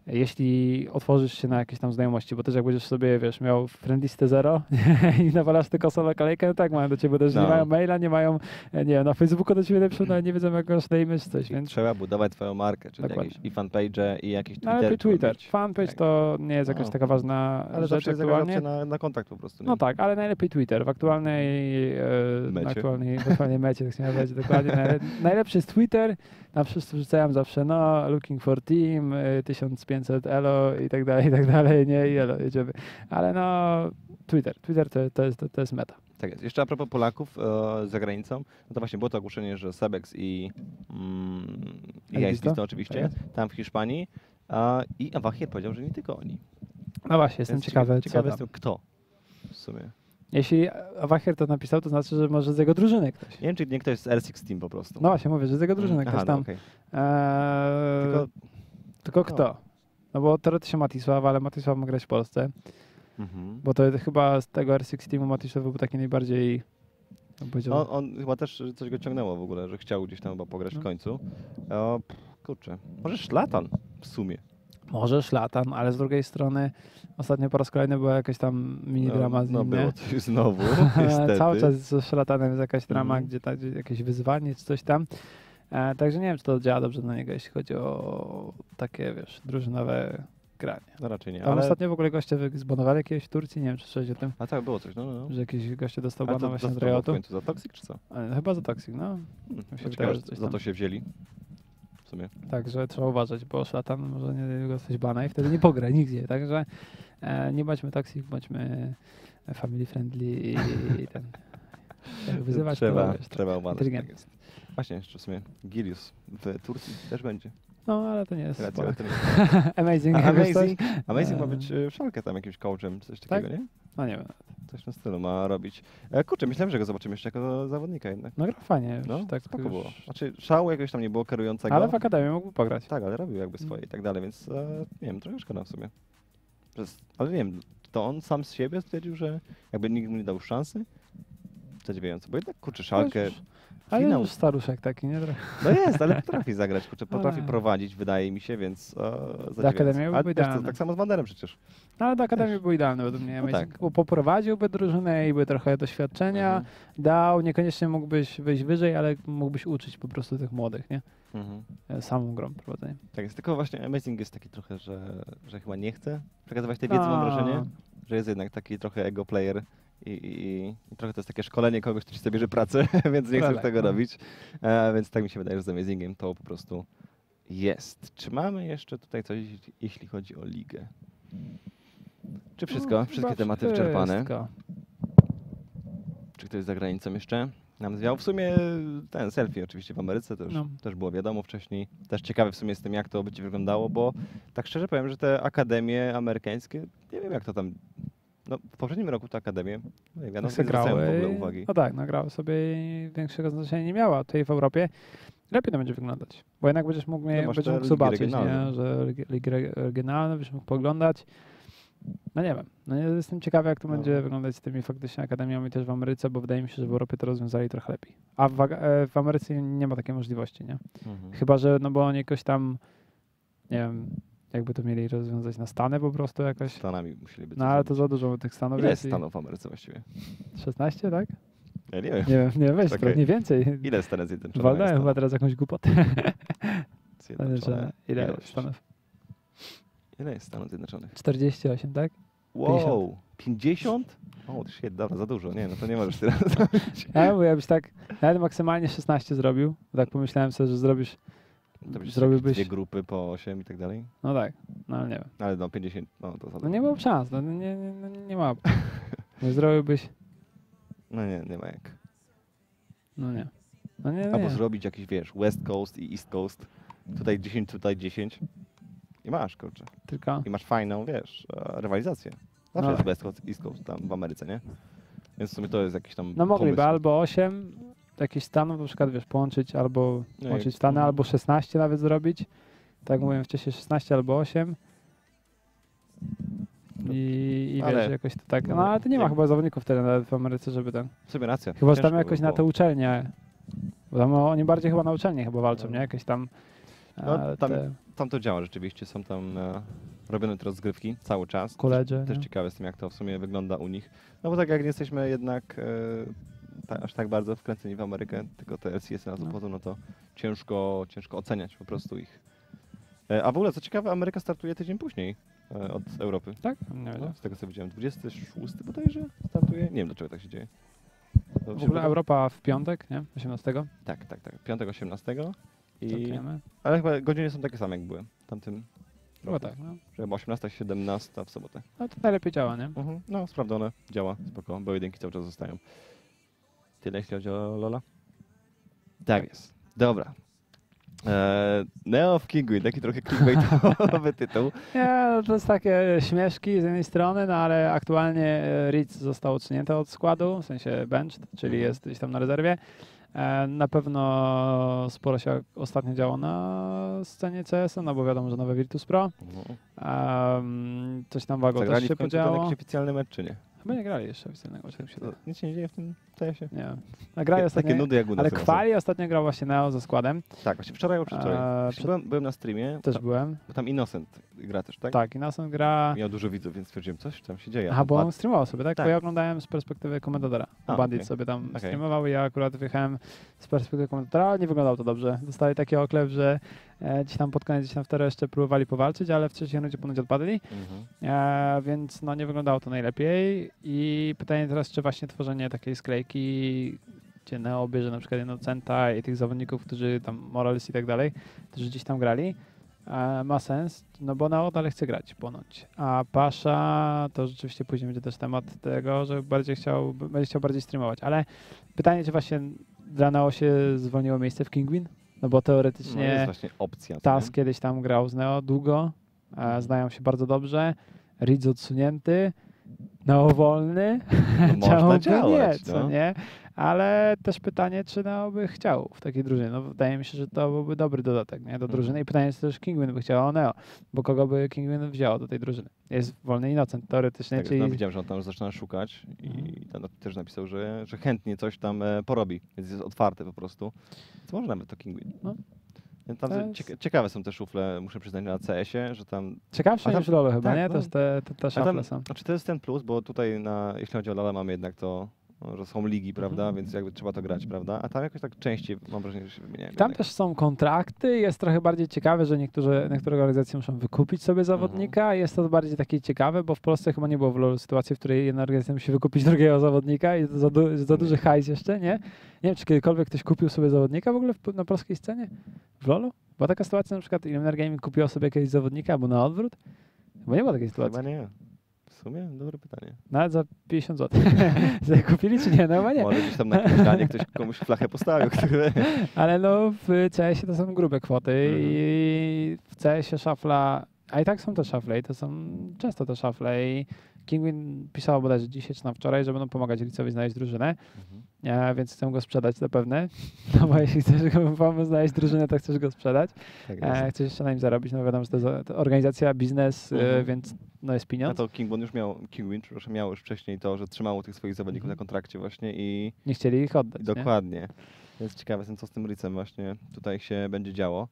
jeśli otworzysz się na jakieś tam znajomości, bo też jak będziesz sobie, wiesz, miał friendlistę 0 i nawalasz tylko solo kolejkę, no tak, mają do ciebie też, nie No. mają maila, nie mają, nie wiem, na Facebooku do ciebie napiszą, ale nie wiedzą jak masz na imię czy coś, I więc... trzeba budować twoją markę, czyli Dokładnie. jakieś i fanpage i jakieś No, ale Twitter, fanpage Tak. to nie jest jakaś No. taka ważna Ale rzecz zawsze jest jakaś aktualnie. opcja na kontakt po prostu. Nie? No tak, ale najlepiej Twitter. W aktualnej Mecie. w aktualnej mecie, tak się nazywa, dokładnie. Najlepszy jest Twitter. Tam wszyscy wrzucają zawsze, no, looking for team, 1500 elo i tak dalej, nie, i elo, jedziemy. Ale no, Twitter to jest meta. Tak jest. Jeszcze a propos Polaków za granicą, no to właśnie było to ogłoszenie, że Sebex i Elvisto? oczywiście, Tak tam w Hiszpanii i Awahir powiedział, że nie tylko oni. No właśnie, jestem Więc ciekawy, ciekawy co jestem tam. kto w sumie. Jeśli Awachier to napisał, to znaczy, że może z jego drużyny ktoś. Nie wiem, czy nie ktoś z R6 Team po prostu. No właśnie, mówię, że z jego drużyny Aha, ktoś no tam. okej. Eee, Tylko kto? No bo teoretycznie Matisław, ale Matisław ma grać w Polsce. Bo to chyba z tego R6 Teamu Matisław był taki najbardziej... bym powiedział, On chyba też coś go ciągnęło w ogóle, że chciał gdzieś tam chyba pograć w końcu. Kurczę, może Szlatan w sumie. Może Szlatan, ale z drugiej strony ostatnio po raz kolejny była jakaś tam mini drama z nim, No nie? było coś znowu, niestety. Cały czas ze Szlatanem jest jakaś drama, Mhm. gdzie jakieś wyzwanie czy coś tam. Także nie wiem, czy to działa dobrze na niego, jeśli chodzi o takie, wiesz, drużynowe granie. No raczej nie, Tam ale... ostatnio w ogóle goście zbanowali jakiegoś w Turcji, nie wiem, czy słyszałeś o tym, A tak, było coś, no. że jakiś goście dostał Ale bana to właśnie z dostał w Riotu. końcu za Toxic, czy co? Chyba za Toxic, no. Hmm, Mi się to wydaje, ciekawe, że coś za tam. to się wzięli. W sumie. Także trzeba uważać, bo Szlatan może nie dostać bana i wtedy nie pogra nigdzie. Także nie bądźmy toxic, bądźmy family friendly i ten. Jak wyzywać, to Trzeba, wiesz, trzeba uważać, tak inteligentnie. jest. Właśnie, jeszcze w sumie Gilius w Turcji też będzie. No, ale to nie jest Racja, sport. to nie- Amazing. A, wiesz coś? Amazing ma być w Szalkę tam jakimś coachem, coś takiego, nie? No nie wiem. Coś w tym stylu ma robić. Kurczę, myślałem, że go zobaczymy jeszcze jako zawodnika jednak. No gra fajnie. No, Już, tak spoko już. było. Znaczy, szału jakiegoś tam nie było kierującego. Ale w Akademii mógłby pograć. Tak, ale robił jakby swoje i tak dalej, więc nie wiem, trochę szkoda w sumie. Ale nie wiem, to on sam z siebie stwierdził, że jakby nikt mu nie dał szansy? Zadziwiające, bo jednak kurczę, Szalkę, Ale finał. już staruszek taki, nie? No jest, ale potrafi zagrać, kurczę, potrafi Ale- prowadzić, wydaje mi się, więc Akademii ale byłby też to, idealny. tak samo z Banderem przecież. No, ale do Akademii był idealny według mnie. No Amazing. tak. Poprowadziłby drużynę i by trochę doświadczenia dał. Niekoniecznie mógłbyś wyjść wyżej, ale mógłbyś uczyć po prostu tych młodych, nie? Samą grą prowadzeniem. Tak jest, tylko właśnie Amazing jest taki trochę, że chyba nie chce przekazywać tej wiedzy, mam wrażenie, że jest jednak taki trochę ego player i trochę to jest takie szkolenie kogoś, kto ci sobie bierze pracę, więc nie chce Tak, tego no. robić. Więc tak mi się wydaje, że z Amazingiem to po prostu jest. Czy mamy jeszcze tutaj coś, jeśli chodzi o ligę? Czy wszystko? No, Wszystkie chyba tematy wyczerpane? wszystko. Czy ktoś za granicą jeszcze nam zwiał? W sumie ten selfie oczywiście w Ameryce to już No. też było wiadomo wcześniej. Też ciekawy w sumie jestem, jak to będzie wyglądało, bo tak szczerze powiem, że te akademie amerykańskie, nie wiem jak to tam... No, w poprzednim roku te akademie, no nie wiadomo, Tak se nie zwracałem w ogóle grały. uwagi. No tak, nagrały sobie i większego znaczenia nie miała. Tutaj w Europie lepiej to będzie wyglądać. Bo jednak będziesz mógł, No masz będziesz te mógł ligi zobaczyć, regionalne. nie? Że ligi regionalne będziesz mógł poglądać. No nie wiem. No nie, jestem ciekawy, jak to No. będzie wyglądać z tymi faktycznie akademiami też w Ameryce, bo wydaje mi się, że w Europie to rozwiązali trochę lepiej. A w Ameryce nie ma takiej możliwości, nie? Mhm. Chyba, że no bo oni jakoś tam, nie wiem, jakby to mieli rozwiązać na Stany po prostu jakoś. Stanami musieliby No ale to zrobić. za dużo tych Stanów Ile jest i- Stanów w Ameryce właściwie? 16, tak? Ja nie wiem. Nie, weź, Okej. nie więcej. Ile Stanów Zjednoczonych? Walnąłem jest chyba teraz jakąś głupotę. Zjednoczone? Ile Ilość. Stanów? Ile jest Stanów Zjednoczonych? 48, tak? Wow, 50? O, shit, dobra, za dużo. Nie, no to nie możesz tyle zrobić. Bo ja byś tak, nawet maksymalnie 16 zrobił. Tak pomyślałem sobie, że zrobisz, To byś Zrobiłbyś- dwie grupy po 8 i tak dalej. no tak, no ale nie wiem. Ale no 50, no to za No dużo. nie było szans, no nie ma. No zrobiłbyś, No nie ma jak. no nie. No nie, Albo nie. zrobić jakiś, wiesz, West Coast i East Coast. Tutaj 10, tutaj 10. I masz, kurczę. Tylko, I masz fajną, wiesz, rywalizację. Zawsze No. jest West Coast, East Coast tam w Ameryce, nie? Więc w sumie to jest jakiś tam no mogliby pomysł. albo 8 jakichś stanów na przykład, wiesz, połączyć, albo No i- połączyć stany, albo 16 nawet zrobić. Tak jak mówiłem wcześniej, 16 albo 8. I Ale- wiesz, jakoś to tak. no, No ale to nie ma nie- chyba zawodników wtedy nawet w Ameryce, żeby ten. W sumie racja. Chyba, że tam Ciężko jakoś by na było. te uczelnie. Bo tam oni bardziej chyba na uczelnie chyba walczą, nie? Jakieś tam. No, tam te Tam to działa rzeczywiście, są tam robione te rozgrywki cały czas. koledże. Też nie? ciekawe jestem, jak to w sumie wygląda u nich. No bo tak jak nie jesteśmy jednak aż tak bardzo wkręceni w Amerykę, tylko te LCS nas No. obchodzą, no to ciężko oceniać po prostu ich. A w ogóle, co ciekawe, Ameryka startuje tydzień później od Europy. Tak? Nie No, wiem. z tego co widziałem, 26 bodajże startuje. Nie wiem, dlaczego tak się dzieje. To W się ogóle wyda- Europa w piątek, nie? 18. Tak. 5-18. Startujemy. Ale chyba godziny są takie same, jak były w tamtym Chyba roku. tak, no. Że chyba 18-17 w sobotę. No to najlepiej działa, nie? Mhm. No, sprawdzone, działa, spoko, bo jedynki cały czas zostają. Tyle jeśli chodzi o Lola? Tak jest. Dobra. Neo of Kingwin, taki trochę clickbaitowy tytuł. Nie, no to jest takie śmieszki z jednej strony, no ale aktualnie Ritz został odsunięty od składu, w sensie bench, czyli Mhm. jest gdzieś tam na rezerwie. Na pewno sporo się ostatnio działo na scenie CS-a, no bo wiadomo, że nowe Virtus Pro. Coś tam Wago też Zagrali się w końcu ten podziało. jakiś oficjalny mecz, czy nie? Chyba nie grali jeszcze oficjalnego, czy tak mi się To wydaje. nic się nie dzieje w tym CS-ie. Nie wiem. A grali ostatnio, Takie nudy jak u nas. ale teraz. kwali ostatnio grał właśnie Neo ze składem. Tak, właśnie wczoraj czy wczoraj. Właśnie byłem na streamie, Też byłem. bo tam Innocent gra też, tak? Tak, i Nason gra... Miał dużo widzów, więc stwierdziłem, coś tam się dzieje. Aha, bo on streamował sobie, tak? Tak. Bo ja oglądałem z perspektywy komentatora. A, Bandit okej. sobie tam Okej. streamował i ja akurat wyjechałem z perspektywy komentatora, ale nie wyglądało to dobrze. Dostali taki oklep, że gdzieś tam pod koniec, gdzieś tam w jeszcze próbowali powalczyć, ale w trzeciej rundzie ponoć odpadli, więc no nie wyglądało to najlepiej. I pytanie teraz, czy właśnie tworzenie takiej sklejki, gdzie Neo bierze na przykład Innocenta i tych zawodników, którzy tam Morales i tak dalej, którzy gdzieś tam grali, ma sens, no bo Neo dalej chce grać ponoć. A Pasza to rzeczywiście później będzie też temat tego, że będzie chciał bardziej streamować. Ale pytanie, czy właśnie dla Neo się zwolniło miejsce w Kingwin? No bo No teoretycznie jest właśnie opcja. co Taz nie? kiedyś tam grał z Neo długo, znają się bardzo dobrze, Ridge odsunięty, Neo wolny, No czemu można by działać, nie, co no. nie? Ale też pytanie, czy Neo by chciał w takiej drużynie. No wydaje mi się, że to byłby dobry dodatek, nie, do drużyny. I pytanie jest też, Kingwin by chciał o Neo, bo kogo by Kingwin wziął do tej drużyny? Jest wolny Innocent teoretycznie, Tak, czyli... no, widziałem, że on tam zaczyna szukać i tam też napisał, że chętnie coś tam porobi, więc jest otwarty po prostu. Co może nawet to Kingwin. No. Tam To jest- ciekawe są te szufle, muszę przyznać, na CS-ie, że tam... Ciekawsze A tam- niż LoL chyba, tak, nie? no. Też te A tam, szafle są. znaczy to jest ten plus, bo tutaj jeśli chodzi o LoL mamy jednak to, no, że są ligi, prawda, więc jakby trzeba to grać, prawda, a tam jakoś tak częściej mam wrażenie, że się wymieniają. Tam jednak. też są kontrakty, jest trochę bardziej ciekawe, że niektóre organizacje muszą wykupić sobie zawodnika. Jest to bardziej takie ciekawe, bo w Polsce chyba nie było w LoL sytuacji, w której jedna organizacja musi wykupić drugiego zawodnika i to za duży hajs jeszcze, nie? Nie wiem, czy kiedykolwiek ktoś kupił sobie zawodnika w ogóle na polskiej scenie? W LoLu? Była taka sytuacja, na przykład Illuminati Gaming kupiła sobie jakiegoś zawodnika, albo na odwrót? Bo nie było takiej sytuacji. Chyba nie. W sumie dobre pytanie. Nawet za 50 zł. Kupili czy nie? No chyba nie. Może gdzieś tam na ekranie ktoś komuś flachę postawił, który... Ale no w CS-ie to są grube kwoty i w CS-ie szafla, a i tak są te szafle i to są często te szafle i Kingwin pisał bodajże dzisiaj czy na wczoraj, że będą pomagać Ricowi znaleźć drużynę, więc chcę go sprzedać zapewne, no bo jeśli chcesz go pomóc znaleźć drużynę, to chcesz go sprzedać, Tak jest. chcesz jeszcze na nim zarobić, no wiadomo, że to jest organizacja, biznes, więc no jest A pieniądz. to Kingwin miał już wcześniej to, że trzymało tych swoich zawodników na kontrakcie właśnie i Nie chcieli ich oddać, nie? dokładnie. Więc ciekawe jestem, co z tym Ricem właśnie tutaj się będzie działo.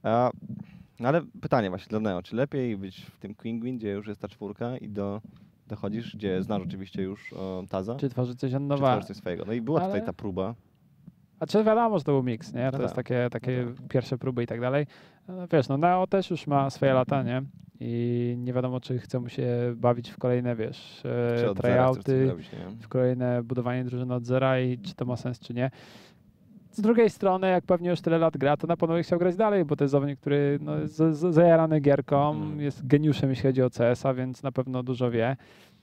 No ale pytanie właśnie dla Neo, czy lepiej być w tym Kingwin, gdzie już jest ta czwórka i dochodzisz, gdzie znasz oczywiście już Taza, Czy tworzy coś od czy nowa? tworzysz coś swojego? No i była tutaj Ale- ta próba. A czy wiadomo, że to był miks, nie? No To jest tak. takie No tak. pierwsze próby i tak dalej. No, wiesz, no Neo też już ma swoje lata, nie? I nie wiadomo, czy chce mu się bawić w kolejne, wiesz, Czy od zera chcesz coś tryouty, robić, nie? w kolejne budowanie drużyny od zera i czy to ma sens, czy nie. Z drugiej strony, jak pewnie już tyle lat gra, to na pewno chciał grać dalej, bo to jest zawodnik, który no, jest zajarany gierką, jest geniuszem, jeśli chodzi o CS-a, więc na pewno dużo wie.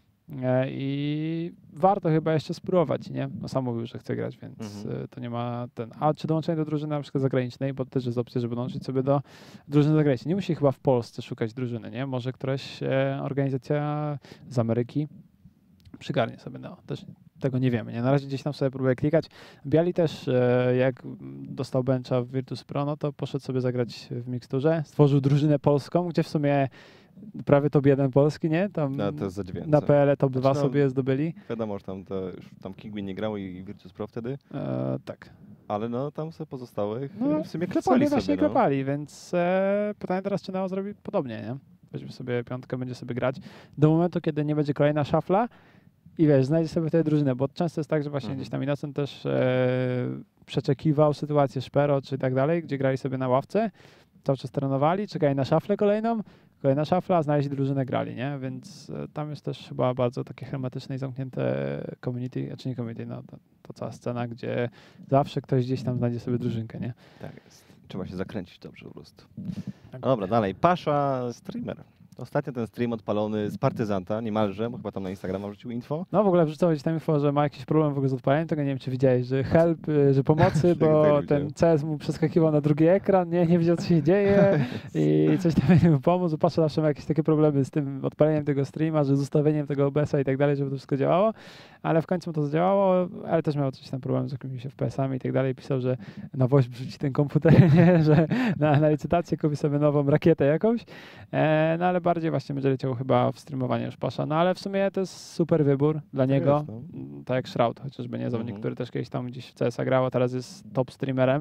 I warto chyba jeszcze spróbować, nie? No sam mówił, że chce grać, więc to nie ma ten... A czy dołączenie do drużyny na przykład zagranicznej, bo też jest opcja, żeby dołączyć sobie do drużyny zagranicznej. Nie musi chyba w Polsce szukać drużyny, nie? Może któraś organizacja z Ameryki przygarnie sobie, no też tego nie wiemy, nie? Na razie gdzieś tam sobie próbuję klikać. Biali też, jak dostał bencha w Virtus Pro, no to poszedł sobie zagrać w miksturze, stworzył drużynę polską, gdzie w sumie prawie top 1 Polski, nie? Tam No, to jest zadziwiające. na PL top 2 Znaczy, no, sobie zdobyli. Wiadomo, że tam Kingwin nie grał i Virtus Pro wtedy, Tak. ale no tam sobie pozostałych No, w sumie sobie klepali właśnie sobie, no. klepali, więc pytanie teraz, czy Neo zrobi podobnie, nie? Weźmie sobie piątkę, będzie sobie grać. Do momentu, kiedy nie będzie kolejna szafla i wiesz, znajdzie sobie wtedy drużynę, bo często jest tak, że właśnie gdzieś tam Innocent też przeczekiwał sytuację Szpero czy tak dalej, gdzie grali sobie na ławce, cały czas trenowali, czekali na szaflę kolejną, kolejna szafla, znaleźli drużynę, grali, nie? Więc tam jest też chyba bardzo takie hermetyczne i zamknięte community, czy nie community, no to cała scena, gdzie zawsze ktoś gdzieś tam znajdzie sobie drużynkę, nie? Tak jest. Trzeba się zakręcić dobrze po prostu. Tak. Dobra, dalej. Pasza, streamer. Ostatnio ten stream odpalony z Partyzanta, niemalże, bo chyba tam na Instagrama wrzucił info. No w ogóle wrzucał gdzieś tam info, że ma jakiś problem w ogóle z odpaleniem, tego nie wiem, czy widziałeś, że help, że pomocy, Tego bo nie ten widziałem. CS mu przeskakiwał na drugi ekran, nie wiedział, co się dzieje i coś tam mu pomóc. Patrzę, zawsze ma jakieś takie problemy z tym odpaleniem tego streama, że z ustawieniem tego OBS-a i tak dalej, żeby to wszystko działało, ale w końcu mu to zadziałało, ale też miał coś tam problem z jakimiś FPS-ami i tak dalej. Pisał, że na woźb wrzuci ten komputer, nie? Że na licytację kupi sobie nową rakietę jakąś, no ale bardziej właśnie będzie leciał chyba w streamowanie już Pasza, no ale w sumie to jest super wybór dla niego, jest, no. tak jak Shroud, chociażby nie zawodnik, Mhm. który też kiedyś tam gdzieś w CS grał, a teraz jest top streamerem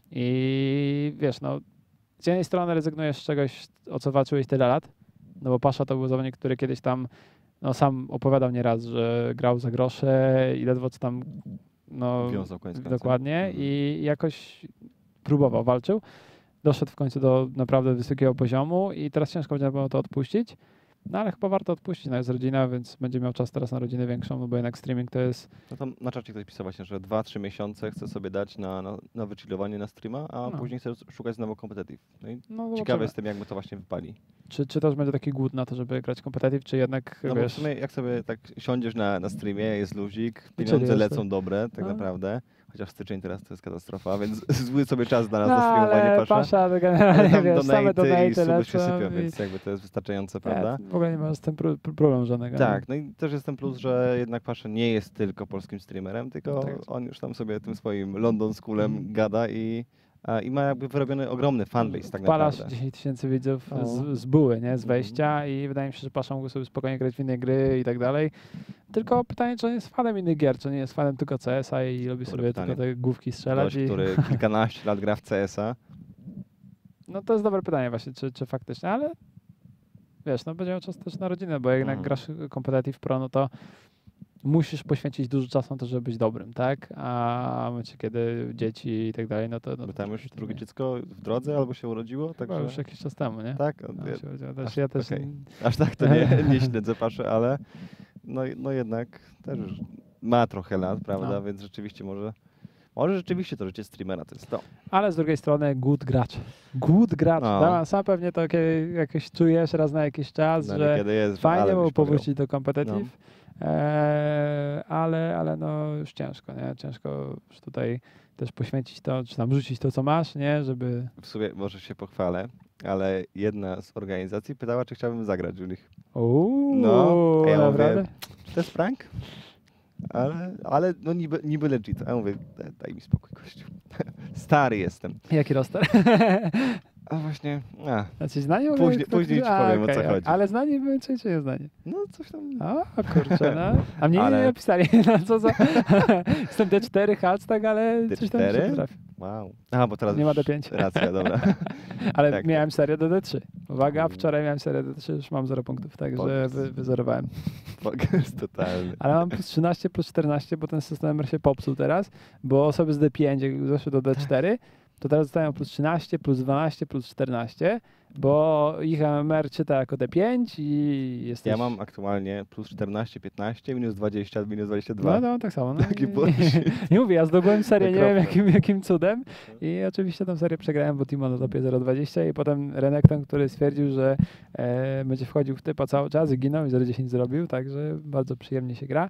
i wiesz, no z jednej strony rezygnujesz z czegoś, o co walczyłeś tyle lat, no bo Pasza to był zawodnik, który kiedyś tam, no sam opowiadał nieraz, że grał za grosze i ledwo co tam, no Wiązał koniec końcem. dokładnie Mhm. i jakoś próbował, walczył, doszedł w końcu do naprawdę wysokiego poziomu i teraz ciężko będzie było to odpuścić, no ale chyba warto odpuścić, no jest rodzina, więc będzie miał czas teraz na rodzinę większą, no bo jednak streaming to jest, No tam na czacie ktoś pisał właśnie, że 2-3 miesiące chce sobie dać na wychillowanie na streama, a No. później chce szukać znowu competitive. No i no ciekawy zobaczymy. jestem, jak mu to właśnie wypali. Czy też będzie taki głód na to, żeby grać competitive, czy jednak, No bo w wiesz, sumie jak sobie tak siądziesz na streamie, jest luzik, czyli pieniądze jest lecą dobre, tak No. naprawdę. Chociaż styczeń teraz to jest katastrofa, więc zły sobie czas dla nas no, na streamowanie ale Pasza. Pasza, to Ale generalnie, tam wiesz, same donaty i donaty suby się sypią, lecą więc jakby to jest wystarczające, prawda? w ogóle nie ma z tym problem żadnego. Tak, no i też jest ten plus, że jednak Pasza nie jest tylko polskim streamerem, tylko Tak. on już tam sobie tym swoim London Schoolem Mhm. gada i ma jakby wyrobiony ogromny fanbase tak Wpalasz naprawdę. 10 tysięcy widzów No. z buły, nie? Z Mhm. wejścia i wydaje mi się, że Pasza mógł sobie spokojnie grać w inne gry i tak dalej. Tylko pytanie, czy on jest fanem innych gier, czy nie jest fanem tylko CS-a i lubi Dobre sobie pytanie. tylko te główki strzelać. Ktoś, który kilkanaście lat gra w CS-a. No to jest dobre pytanie właśnie, czy faktycznie, ale wiesz, no będzie miał czas też na rodzinę, bo jak jednak Mhm. grasz Competitive Pro, no to musisz poświęcić dużo czasu na to, żeby być dobrym, tak? A w momencie, kiedy dzieci i tak dalej, no to... No Bo tam już to drugie nie. dziecko w drodze albo się urodziło, Chyba także... już jakiś czas temu, nie? Tak, No, się urodziło. aż- Ja też okej. Aż tak to nie śledzę Paszy, ale no jednak też już ma trochę lat, prawda, No. więc rzeczywiście może rzeczywiście to życie streamera to jest to. Ale z drugiej strony głód gracz. Głód gracz. No. Sam pewnie to jakoś czujesz raz na jakiś czas, No, że niekiedy jest, fajnie ale było byś pograł. powrócić do competitive, ale no już ciężko, nie? Ciężko już tutaj też poświęcić to, czy tam rzucić to, co masz, nie? Żeby... W sumie może się pochwalę, ale jedna z organizacji pytała, czy chciałbym zagrać u nich. No, a ja naprawdę? mówię, to jest prank? Ale no niby legit. A ja mówię, daj mi spokój, gościu. Stary jestem. Jaki roster? A właśnie, Znaczy znani Później ci powiem, o co chodzi. Ale znani były, czy nie znani? no coś tam... O, kurczę, no. A mnie Ale- nie napisali, no co za... Jestem D4, hashtag, ale coś tam D4? się potrafi. Wow. Aha, bo teraz Nie ma już D5. Racja, dobra. Ale Tak, miałem serię do D3. Uwaga, Mm. wczoraj miałem serię D3, już mam 0 punktów, także Powiedz. wyzerowałem. Focus totalny. Ale mam plus 13, plus 14, bo ten system się popsuł teraz, bo osoby z D5, jak zeszły do D4, to teraz dostają plus 13, plus 12, plus 14, bo ich MMR czyta jako D5 i jesteś... Ja mam aktualnie plus 14, 15, minus 20, minus 22. No, tak samo. No, Taki bullshit. nie mówię, ja zdobyłem serię, nie wiem Okropne. jakim cudem i oczywiście tę serię przegrałem, bo Timo na topie 0,20 i potem Renekton, który stwierdził, że będzie wchodził w typa cały czas i ginął i 0,10 zrobił, także bardzo przyjemnie się gra,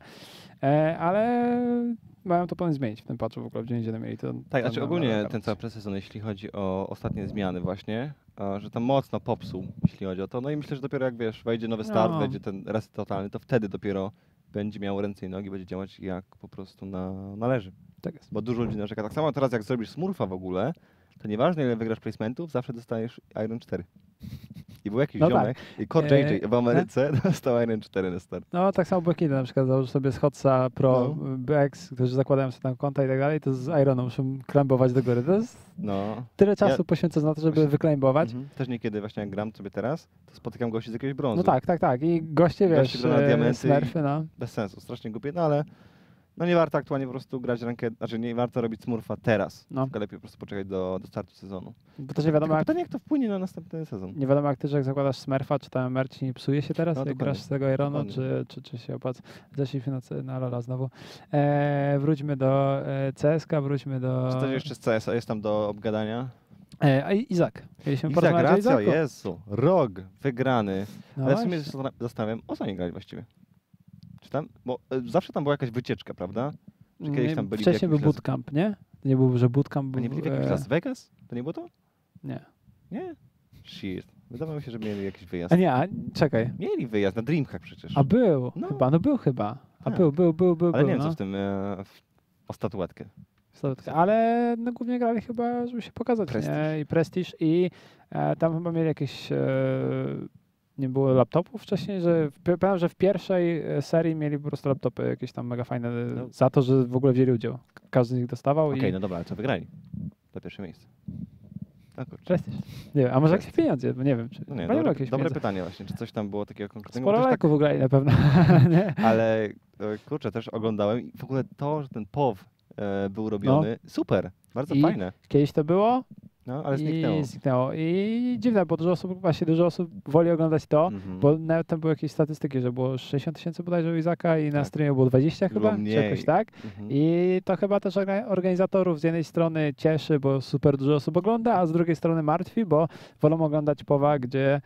ale mają to plan zmienić w tym patchu w ogóle, w 9.1 mieli to. Tak, znaczy ogólnie ten cały cały przesezon, jeśli chodzi o ostatnie zmiany właśnie, że tam mocno popsuł, jeśli chodzi o to. No i myślę, że dopiero jak wiesz, wejdzie nowy start, No. wejdzie ten reset totalny, to wtedy dopiero będzie miał ręce i nogi, będzie działać jak po prostu należy. Tak jest. Bo dużo ludzi narzeka. Tak samo teraz jak zrobisz smurfa w ogóle, to nieważne ile wygrasz placementów, zawsze dostajesz Iron 4. I był jakiś No ziomek, i Core JJ w Ameryce dostał Iron 4 na start. No tak samo Błękity na przykład założył sobie z Hotsa Pro No. BX, którzy zakładają sobie tam konta i tak dalej, to z Irona muszą klembować do góry. To jest No. tyle czasu poświęcone na to, żeby Właśnie- wyklembować. Mhm. Też niekiedy właśnie jak gram sobie teraz, to spotykam gości z jakiegoś brązu. No tak. I goście, wiesz, Goście grają na diamenty smurfy, no. Bez sensu, strasznie głupie, no ale no nie warto aktualnie po prostu grać rankę, znaczy nie warto robić smurfa teraz. No. Tylko lepiej po prostu poczekać do startu sezonu. Bo też nie wiadomo, Tylko jak, pytanie jak to wpłynie na następny sezon. nie wiadomo jak ty, że jak zakładasz smurfa, czy tam MR ci nie psuje się teraz, No, jak dokładnie. grasz z tego Ironu, Dokładnie. czy się opłaca. Zeszliśmy na Lola znowu. Wróćmy do CSK, wróćmy do... Czy coś jeszcze z CS-a jest tam do obgadania? A Izak. Mieliśmy Izak, porozmawiać o racja, Izaku. Jezu, rok wygrany. No Ale w sumie właśnie. zastanawiam, o co oni grali właściwie? Czy tam, bo zawsze tam była jakaś wycieczka, prawda? Czy kiedyś tam byli w Wcześniej był jakimś bootcamp, nie? To nie był, że bootcamp A był... nie byli w jakimś Las Vegas? To nie było to? Nie. Nie? Shit. Wydawało mi się, że mieli jakiś wyjazd. A nie, czekaj. Mieli wyjazd na Dreamhack przecież. A był No. chyba, no był chyba. A Tak. był, Ale nie wiem, no. co w tym, o statuetkę. Ale no, głównie grali chyba, żeby się pokazać, Prestige. nie? I Prestige i tam chyba mieli jakieś nie było laptopów wcześniej, że pamiętam, że w pierwszej serii mieli po prostu laptopy jakieś tam mega fajne za to, że w ogóle wzięli udział. Każdy z nich dostawał Okej, i... no dobra, ale co wygrali? Za pierwsze miejsce. No kurczę. Prestiż. Nie wiem, a może Prestiż. jakieś pieniądze? Bo nie wiem, czy... No nie, chyba nie było dobre, jakichś dobre pieniędzy. pytanie właśnie, czy coś tam było takiego konkretnego? Sporo bo też leków ugrali na pewno. Nie? ale kurczę, też oglądałem i w ogóle to, że ten POW był robiony, super, bardzo I fajne. Kiedyś to było No, ale zniknęło. i zniknęło. I dziwne, bo dużo osób woli oglądać to, Mhm. bo nawet tam były jakieś statystyki, że było 60 000 bodajże u Izaka i na Tak. streamie było 20 Było chyba, czy mniej. jakoś tak. Mhm. I to chyba też organizatorów z jednej strony cieszy, bo super dużo osób ogląda, a z drugiej strony martwi, bo wolą oglądać POWa, gdzie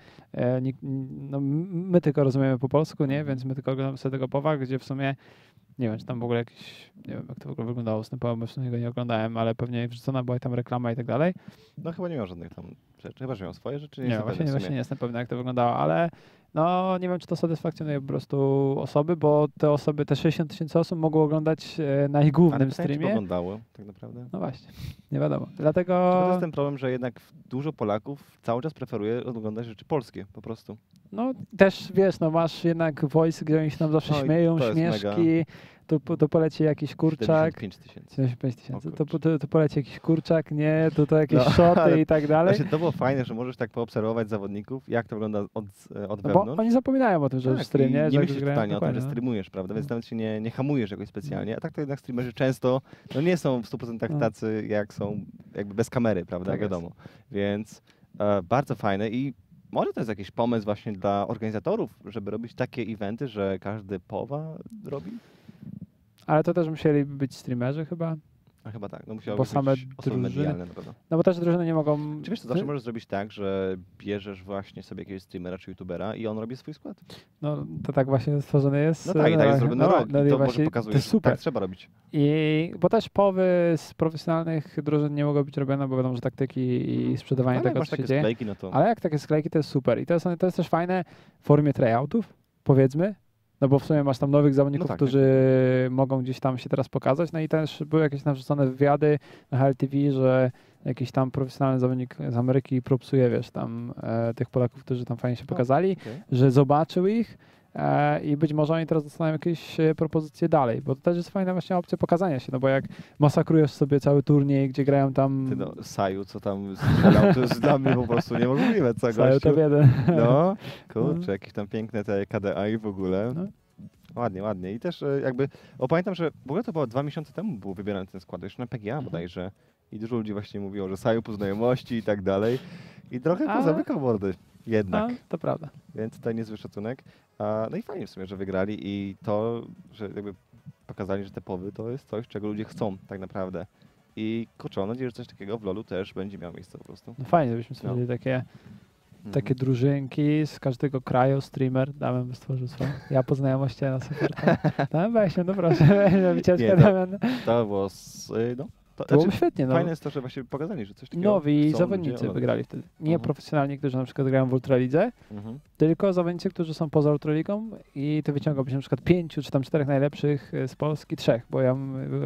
no, my tylko rozumiemy po polsku, nie? Więc my tylko oglądamy sobie tego POWa, gdzie w sumie nie wiem, czy tam w ogóle jakiś, nie wiem jak to w ogóle wyglądało z tym POWem, bo w sumie go nie oglądałem, ale pewnie wrzucona była tam reklama i tak dalej. No chyba nie miał żadnych tam rzeczy, chyba że miał swoje rzeczy. Nie, jestem właśnie, pewien w właśnie sumie. nie jestem pewny, jak to wyglądało, ale no nie wiem, czy to satysfakcjonuje po prostu osoby, bo te osoby, te 60 000 osób mogły oglądać na ich Ale głównym pytanie, czy to streamie. oglądało tak naprawdę? No właśnie, nie wiadomo. To Dlatego, jest ten problem, że jednak dużo Polaków cały czas preferuje oglądać rzeczy polskie po prostu. no też wiesz, no masz jednak voice, gdzie oni się tam zawsze No i śmieją, to jest śmieszki, to poleci jakiś kurczak. 75 000. 75 000, O to poleci jakiś kurczak, nie, to jakieś No, szoty ale i tak dalej. Właśnie to było fajne, że możesz tak poobserwować zawodników, jak to wygląda od No bo wewnątrz. oni zapominają o tym, że w Tak, streamie, i że nie jak myślisz grają, totalnie o tym, że dokładnie, no. streamujesz, prawda? Więc No. nawet się nie hamujesz jakoś specjalnie. A tak to jednak streamerzy często nie są w 100% No. tacy, jak są jakby bez kamery, prawda? Tak jest. Wiadomo. Więc bardzo fajne i może to jest jakiś pomysł właśnie dla organizatorów, żeby robić takie eventy, że każdy POWa robi? Ale to też musieliby być streamerzy chyba, A chyba tak, no musiało Bo być same osoby drużyny- medialne na pewno. no bo też drużyny nie mogą... Czy wiesz co, zawsze możesz zrobić tak, że bierzesz właśnie sobie jakiegoś streamera czy youtubera i on robi swój skład. No to tak właśnie stworzony jest. No tak, i tak jest zrobiony rok. no I i to właśnie może pokazuje, to jest że super. tak trzeba robić. I bo też połowy z profesjonalnych drużyn nie mogą być robione, bo wiadomo, że taktyki i sprzedawanie Ale jak tego, masz co się takie dzieje. sklejki, no to... Ale jak takie sklejki, to jest super. I to jest też fajne w formie tryoutów, powiedzmy. No bo w sumie masz tam nowych zawodników, tak, którzy mogą gdzieś tam się teraz pokazać. No i też były jakieś narzucone wywiady na HLTV, że jakiś tam profesjonalny zawodnik z Ameryki propsuje, wiesz, tam tych Polaków, którzy tam fajnie się pokazali, okej. że zobaczył ich i być może oni teraz dostaną jakieś propozycje dalej, bo to też jest fajna właśnie opcja pokazania się, no bo jak masakrujesz sobie cały turniej, gdzie grają tam... Ty no, Saju, co tam strzelał, to jest dla mnie po prostu niemożliwe, co Cały gościu. to jeden. No, kurczę, jakieś tam piękne te KDA i w ogóle. No. Ładnie, ładnie. I też jakby, pamiętam, że w ogóle to było 2 miesiące temu był wybierany ten skład, jeszcze na PGA bodajże. I dużo ludzi właśnie mówiło, że Saju po znajomości i tak dalej. I trochę Ale- pozamykał mordy jednak. No, to prawda. Więc tutaj niezły szacunek. No i fajnie w sumie, że wygrali i to, że jakby pokazali, że te powy to jest coś, czego ludzie chcą tak naprawdę. I kurczę, mam nadzieję, że coś takiego w LoLu też będzie miało miejsce po prostu. No fajnie, żebyśmy No. stworzyli takie Mhm. drużynki z każdego kraju, streamer, Damian by stworzył swoją. Ja po znajomości na super. Damian, weź się, no proszę, weź na wycieczkę, Nie, to- Damian. To było, no, to To byłoby świetnie, no. fajne jest to, że właśnie pokazali, że coś takiego Nowi chcą zawodnicy ludzie wygrali wtedy. Nie Mhm. profesjonalni, którzy na przykład grają w Ultralidze, Mhm. tylko zawodnicy, którzy są poza Ultraligą i ty wyciągałbyś na przykład 5 czy tam 4 najlepszych z Polski, 3, bo ja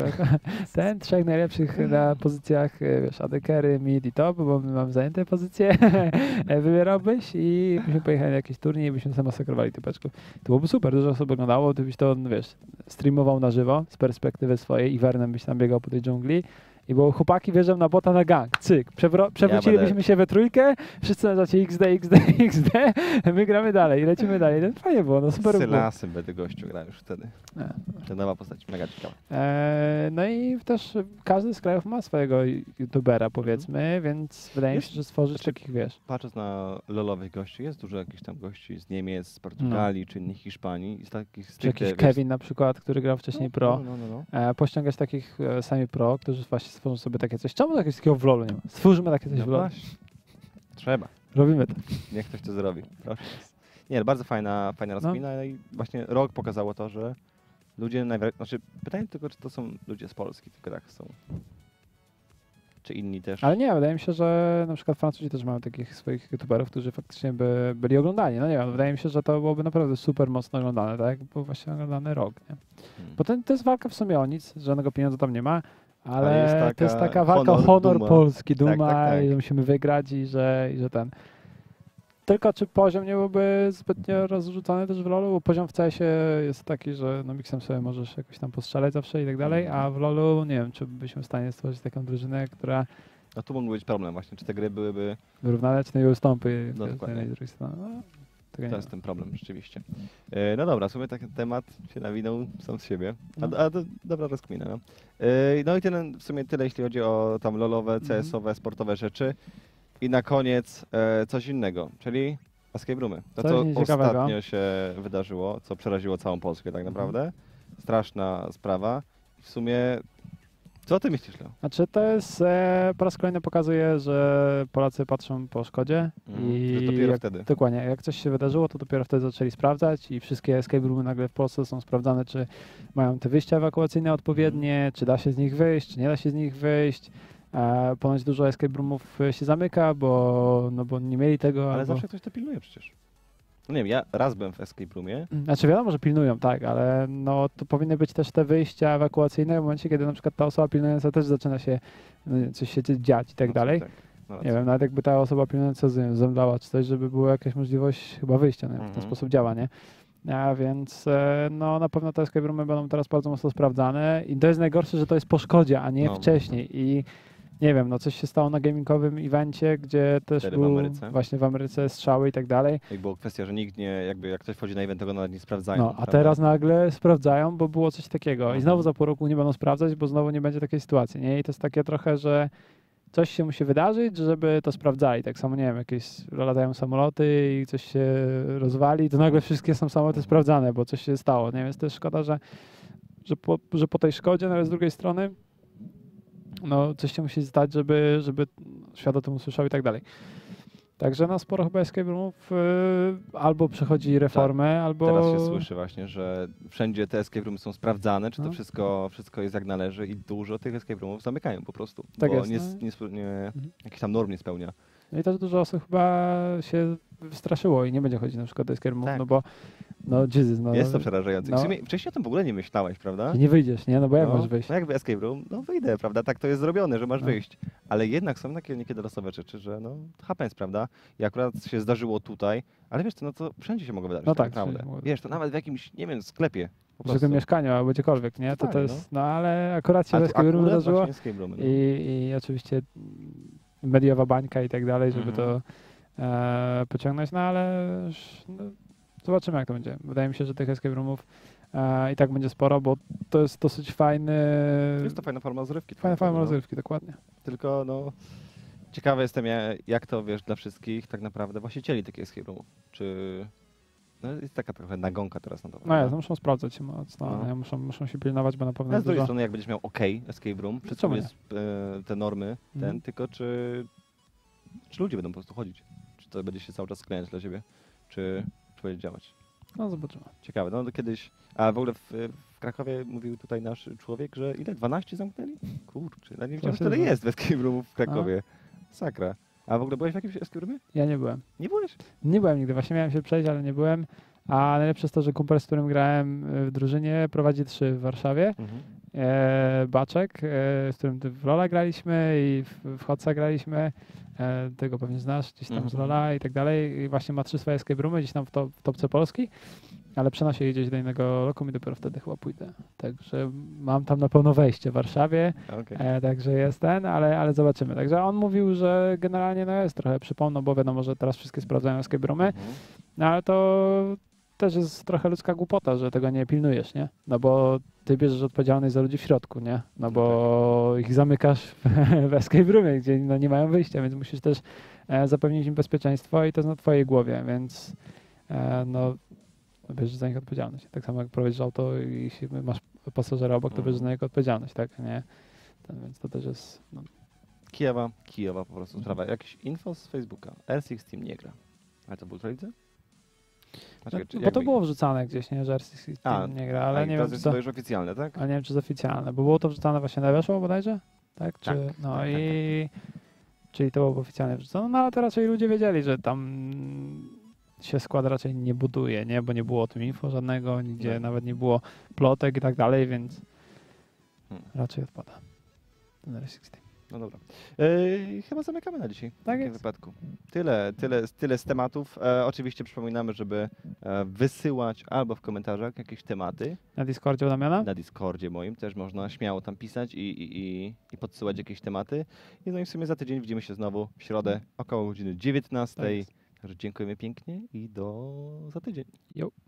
ten 3 najlepszych na pozycjach, wiesz, AD-carry, mid i top, bo my mamy zajęte pozycje, wybierałbyś i byśmy pojechali na jakiś turniej i byśmy zamasakrowali typeczków. To byłoby super, dużo osób oglądało, ty byś to, no wiesz, streamował na żywo z perspektywy swojej i Wernem byś tam biegał po tej dżungli. I było chłopaki wierzą na bota na gang, cyk, przewrócilibyśmy się we trójkę, wszyscy na zacie XD, my gramy dalej i lecimy dalej. To fajnie było, no super Z było. Sylasem będę gościu grał już wtedy. Nie. Ta nowa postać, mega ciekawa. No i też każdy z krajów ma swojego youtubera, powiedzmy, więc wydaje mi się, że stworzyć Znaczy, takich, wiesz, Patrząc na lolowych gości, jest dużo jakichś tam gości z Niemiec, z Portugalii, czy innych Hiszpanii. I z takich czy stricte, jakiś wiesz, Kevin na przykład, który grał wcześniej pro. No. Pościągać takich sami pro, którzy właśnie stworzą sobie takie coś. Czemu czegoś takiego w LoLu nie ma? Stwórzmy takie coś No w LoLu. właśnie. Trzeba. Robimy to. Niech ktoś to zrobi. Proszę. Nie, bardzo fajna rozkmina. No. I właśnie rok pokazało to, że ludzie najwyraźniej... Znaczy, pytanie tylko, czy to są ludzie z Polski, tylko tak są. Czy inni też. Ale nie, wydaje mi się, że na przykład Francuzi też mają takich swoich youtuberów, którzy faktycznie by byli oglądani. No nie wiem, wydaje mi się, że to byłoby naprawdę super mocno oglądane, tak? Był właśnie oglądany rok, nie? Bo to jest walka w sumie o nic, żadnego pieniądza tam nie ma, ale to jest taka walka o honor duma. Polski, duma tak. i że musimy wygrać i że ten. Tylko czy poziom nie byłby zbytnio rozrzucony też w LoLu? Bo poziom w CS-ie jest taki, że no miksem sobie możesz jakoś tam postrzelać zawsze i tak dalej, a w LoLu nie wiem, czy byliśmy w stanie stworzyć taką drużynę, która No tu mógł być problem właśnie, czy te gry byłyby... wyrównane, czy nie ustąpy No, z dokładnie. jednej i z drugiej strony. No, tego nie To ma. jest ten problem rzeczywiście. No dobra, w sumie taki temat się nawinął sam z siebie. No. Dobra rozkmina. No. No i w sumie tyle, jeśli chodzi o tam lolowe, CS-owe, sportowe rzeczy. I na koniec coś innego, czyli escape roomy. To, Coś co nieciekawego. ostatnio się wydarzyło, co przeraziło całą Polskę tak naprawdę. Straszna sprawa. W sumie, co ty myślisz, Leo? Znaczy to jest, po raz kolejny pokazuje, że Polacy patrzą po szkodzie i Że dopiero jak, wtedy. dokładnie, jak coś się wydarzyło, to dopiero wtedy zaczęli sprawdzać i wszystkie escape roomy nagle w Polsce są sprawdzane, czy mają te wyjścia ewakuacyjne odpowiednie, czy da się z nich wyjść, czy nie da się z nich wyjść. Ponoć dużo escape roomów się zamyka, bo nie mieli tego. Ale albo... zawsze ktoś to pilnuje przecież. No nie wiem, ja raz byłem w escape roomie. Znaczy wiadomo, że pilnują, tak, ale no to powinny być też te wyjścia ewakuacyjne w momencie, kiedy na przykład ta osoba pilnująca też zaczyna się coś się dziać i tak No, dalej. tak. No, Nie wiem, nawet jakby ta osoba pilnująca zemdlała czy coś, żeby była jakaś możliwość chyba wyjścia, w ten Mhm. sposób działa, nie? A więc no na pewno te escape roomy będą teraz bardzo mocno sprawdzane i to jest najgorsze, że to jest po szkodzie, a nie No. wcześniej i nie wiem, no coś się stało na gamingowym evencie, gdzie też Wtedy w był Ameryce. właśnie w Ameryce strzały i tak dalej. Jak była kwestia, że nikt nie, jakby jak ktoś wchodzi na event, tego nawet nie sprawdzają. No, a prawda? teraz nagle sprawdzają, bo było coś takiego. I Mhm. znowu za pół roku nie będą sprawdzać, bo znowu nie będzie takiej sytuacji, nie? I to jest takie trochę, że coś się musi wydarzyć, żeby to sprawdzali. Tak samo, nie wiem, jakieś latają samoloty i coś się rozwali, to nagle wszystkie są samoloty sprawdzane, bo coś się stało, nie? Więc to jest szkoda, że po tej szkodzie, no ale z drugiej strony no coś się musi stać, żeby świat o tym usłyszał i tak dalej. Także no sporo chyba escape roomów albo przechodzi reformę, albo... Teraz się słyszy właśnie, że wszędzie te escape roomy są sprawdzane, czy to No. wszystko jest jak należy i dużo tych escape roomów zamykają po prostu, Tak bo jest, nie, jakichś tam norm nie spełnia. No i też dużo osób chyba się wystraszyło i nie będzie chodzić na przykład do escape roomów, Tak. no bo no Jesus, no Jest to przerażające. no. W sumie wcześniej o tym w ogóle nie myślałeś, prawda? nie wyjdziesz, nie? No bo jak No, masz wyjść? no jakby escape room, no wyjdę, prawda? Tak to jest zrobione, że masz No. wyjść. Ale jednak są takie niekiedy losowe rzeczy, że no happens, prawda? I akurat się zdarzyło tutaj, ale wiesz co, no to wszędzie się mogło wydarzyć No tak tak, naprawdę. wszędzie mogło. Wiesz, to nawet w jakimś, nie wiem, sklepie. Po W zwykłym prostu. mieszkaniu albo gdziekolwiek, nie? To Totalnie, jest, no ale akurat się A w tu escape room akurat wydarzyło właśnie escape roomy, no. i oczywiście mediowa bańka i tak dalej, żeby Mhm. to pociągnąć, no ale no, zobaczymy jak to będzie. Wydaje mi się, że tych escape roomów i tak będzie sporo, bo to jest dosyć fajny... Jest to fajna forma rozrywki. Fajna forma no. rozrywki, dokładnie. Tylko no, ciekawy jestem, jak to wiesz dla wszystkich tak naprawdę właścicieli takich escape roomów. Czy no, jest taka trochę nagonka teraz na to. No prawda? jest, muszą sprawdzać się mocno, No. nie? Muszą się pilnować, bo na pewno Ale z jest drugiej dużo... strony, jak będziesz miał OK escape room, wszystko czemu nie? jest te normy, Mhm. tylko czy ludzie będą po prostu chodzić? Czy to będzie się cały czas sklejać dla siebie? Czy będzie działać? No zobaczymy. Ciekawe. No to kiedyś, a w ogóle w Krakowie mówił tutaj nasz człowiek, że ile? 12 zamknęli? Kurczę, ja nie wiedziałem, że tyle jest w escape roomów w Krakowie. Sakra. A w ogóle byłeś w jakimś escape roomie? Ja nie byłem. Nie byłeś? Nie byłem nigdy, właśnie miałem się przejść, ale nie byłem. A najlepsze jest to, że kumpel, z którym grałem w drużynie, prowadzi 3 w Warszawie. Baczek, z którym w Lola graliśmy i w Hotsa graliśmy. Tego pewnie znasz, gdzieś tam z Lola i tak dalej. I właśnie ma 3 swoje escape roomy, gdzieś tam w topce Polski, ale przenosi je gdzieś do innego lokum i dopiero wtedy chyba pójdę. Także mam tam na pewno wejście w Warszawie, Okay. także jest ten, ale zobaczymy. Także on mówił, że generalnie no jest trochę przypomnę, bo wiadomo, że teraz wszystkie sprawdzają escape roomy, no ale to też jest trochę ludzka głupota, że tego nie pilnujesz, nie? No bo ty bierzesz odpowiedzialność za ludzi w środku, nie? No bo ich zamykasz w escape roomie, gdzie no nie mają wyjścia, więc musisz też zapewnić im bezpieczeństwo i to jest na twojej głowie, więc no bierzesz za nich odpowiedzialność. Tak samo jak prowadzisz auto i masz pasażera obok, to bierzesz za niego odpowiedzialność, tak? Nie? Więc to też jest... No. Kijowa po prostu sprawa. Jakieś info z Facebooka. R6 Team nie gra. Ale to był lidze? Bo to było wrzucane gdzieś, nie? Że RCC nie gra, ale nie wiem, czy to już oficjalne, tak? ale nie wiem, czy jest oficjalne, bo było to wrzucane właśnie na Weszło bodajże? Tak? Czy, Tak, no tak, i... Czyli to było oficjalnie wrzucone, no ale to raczej ludzie wiedzieli, że tam się skład raczej nie buduje, nie? Bo nie było o tym info żadnego, nigdzie No. nawet nie było plotek i tak dalej, więc raczej odpada ten R16. No dobra. Chyba zamykamy na dzisiaj. W Tak takim jest. wypadku. Tyle z tematów. Oczywiście przypominamy, żeby wysyłać albo w komentarzach jakieś tematy. Na Discordzie u Damiana? Na Discordzie moim też można śmiało tam pisać i podsyłać jakieś tematy. I no i w sumie za tydzień widzimy się znowu w środę około godziny 19. Tak jest. Także dziękujemy pięknie i do za tydzień. Jo.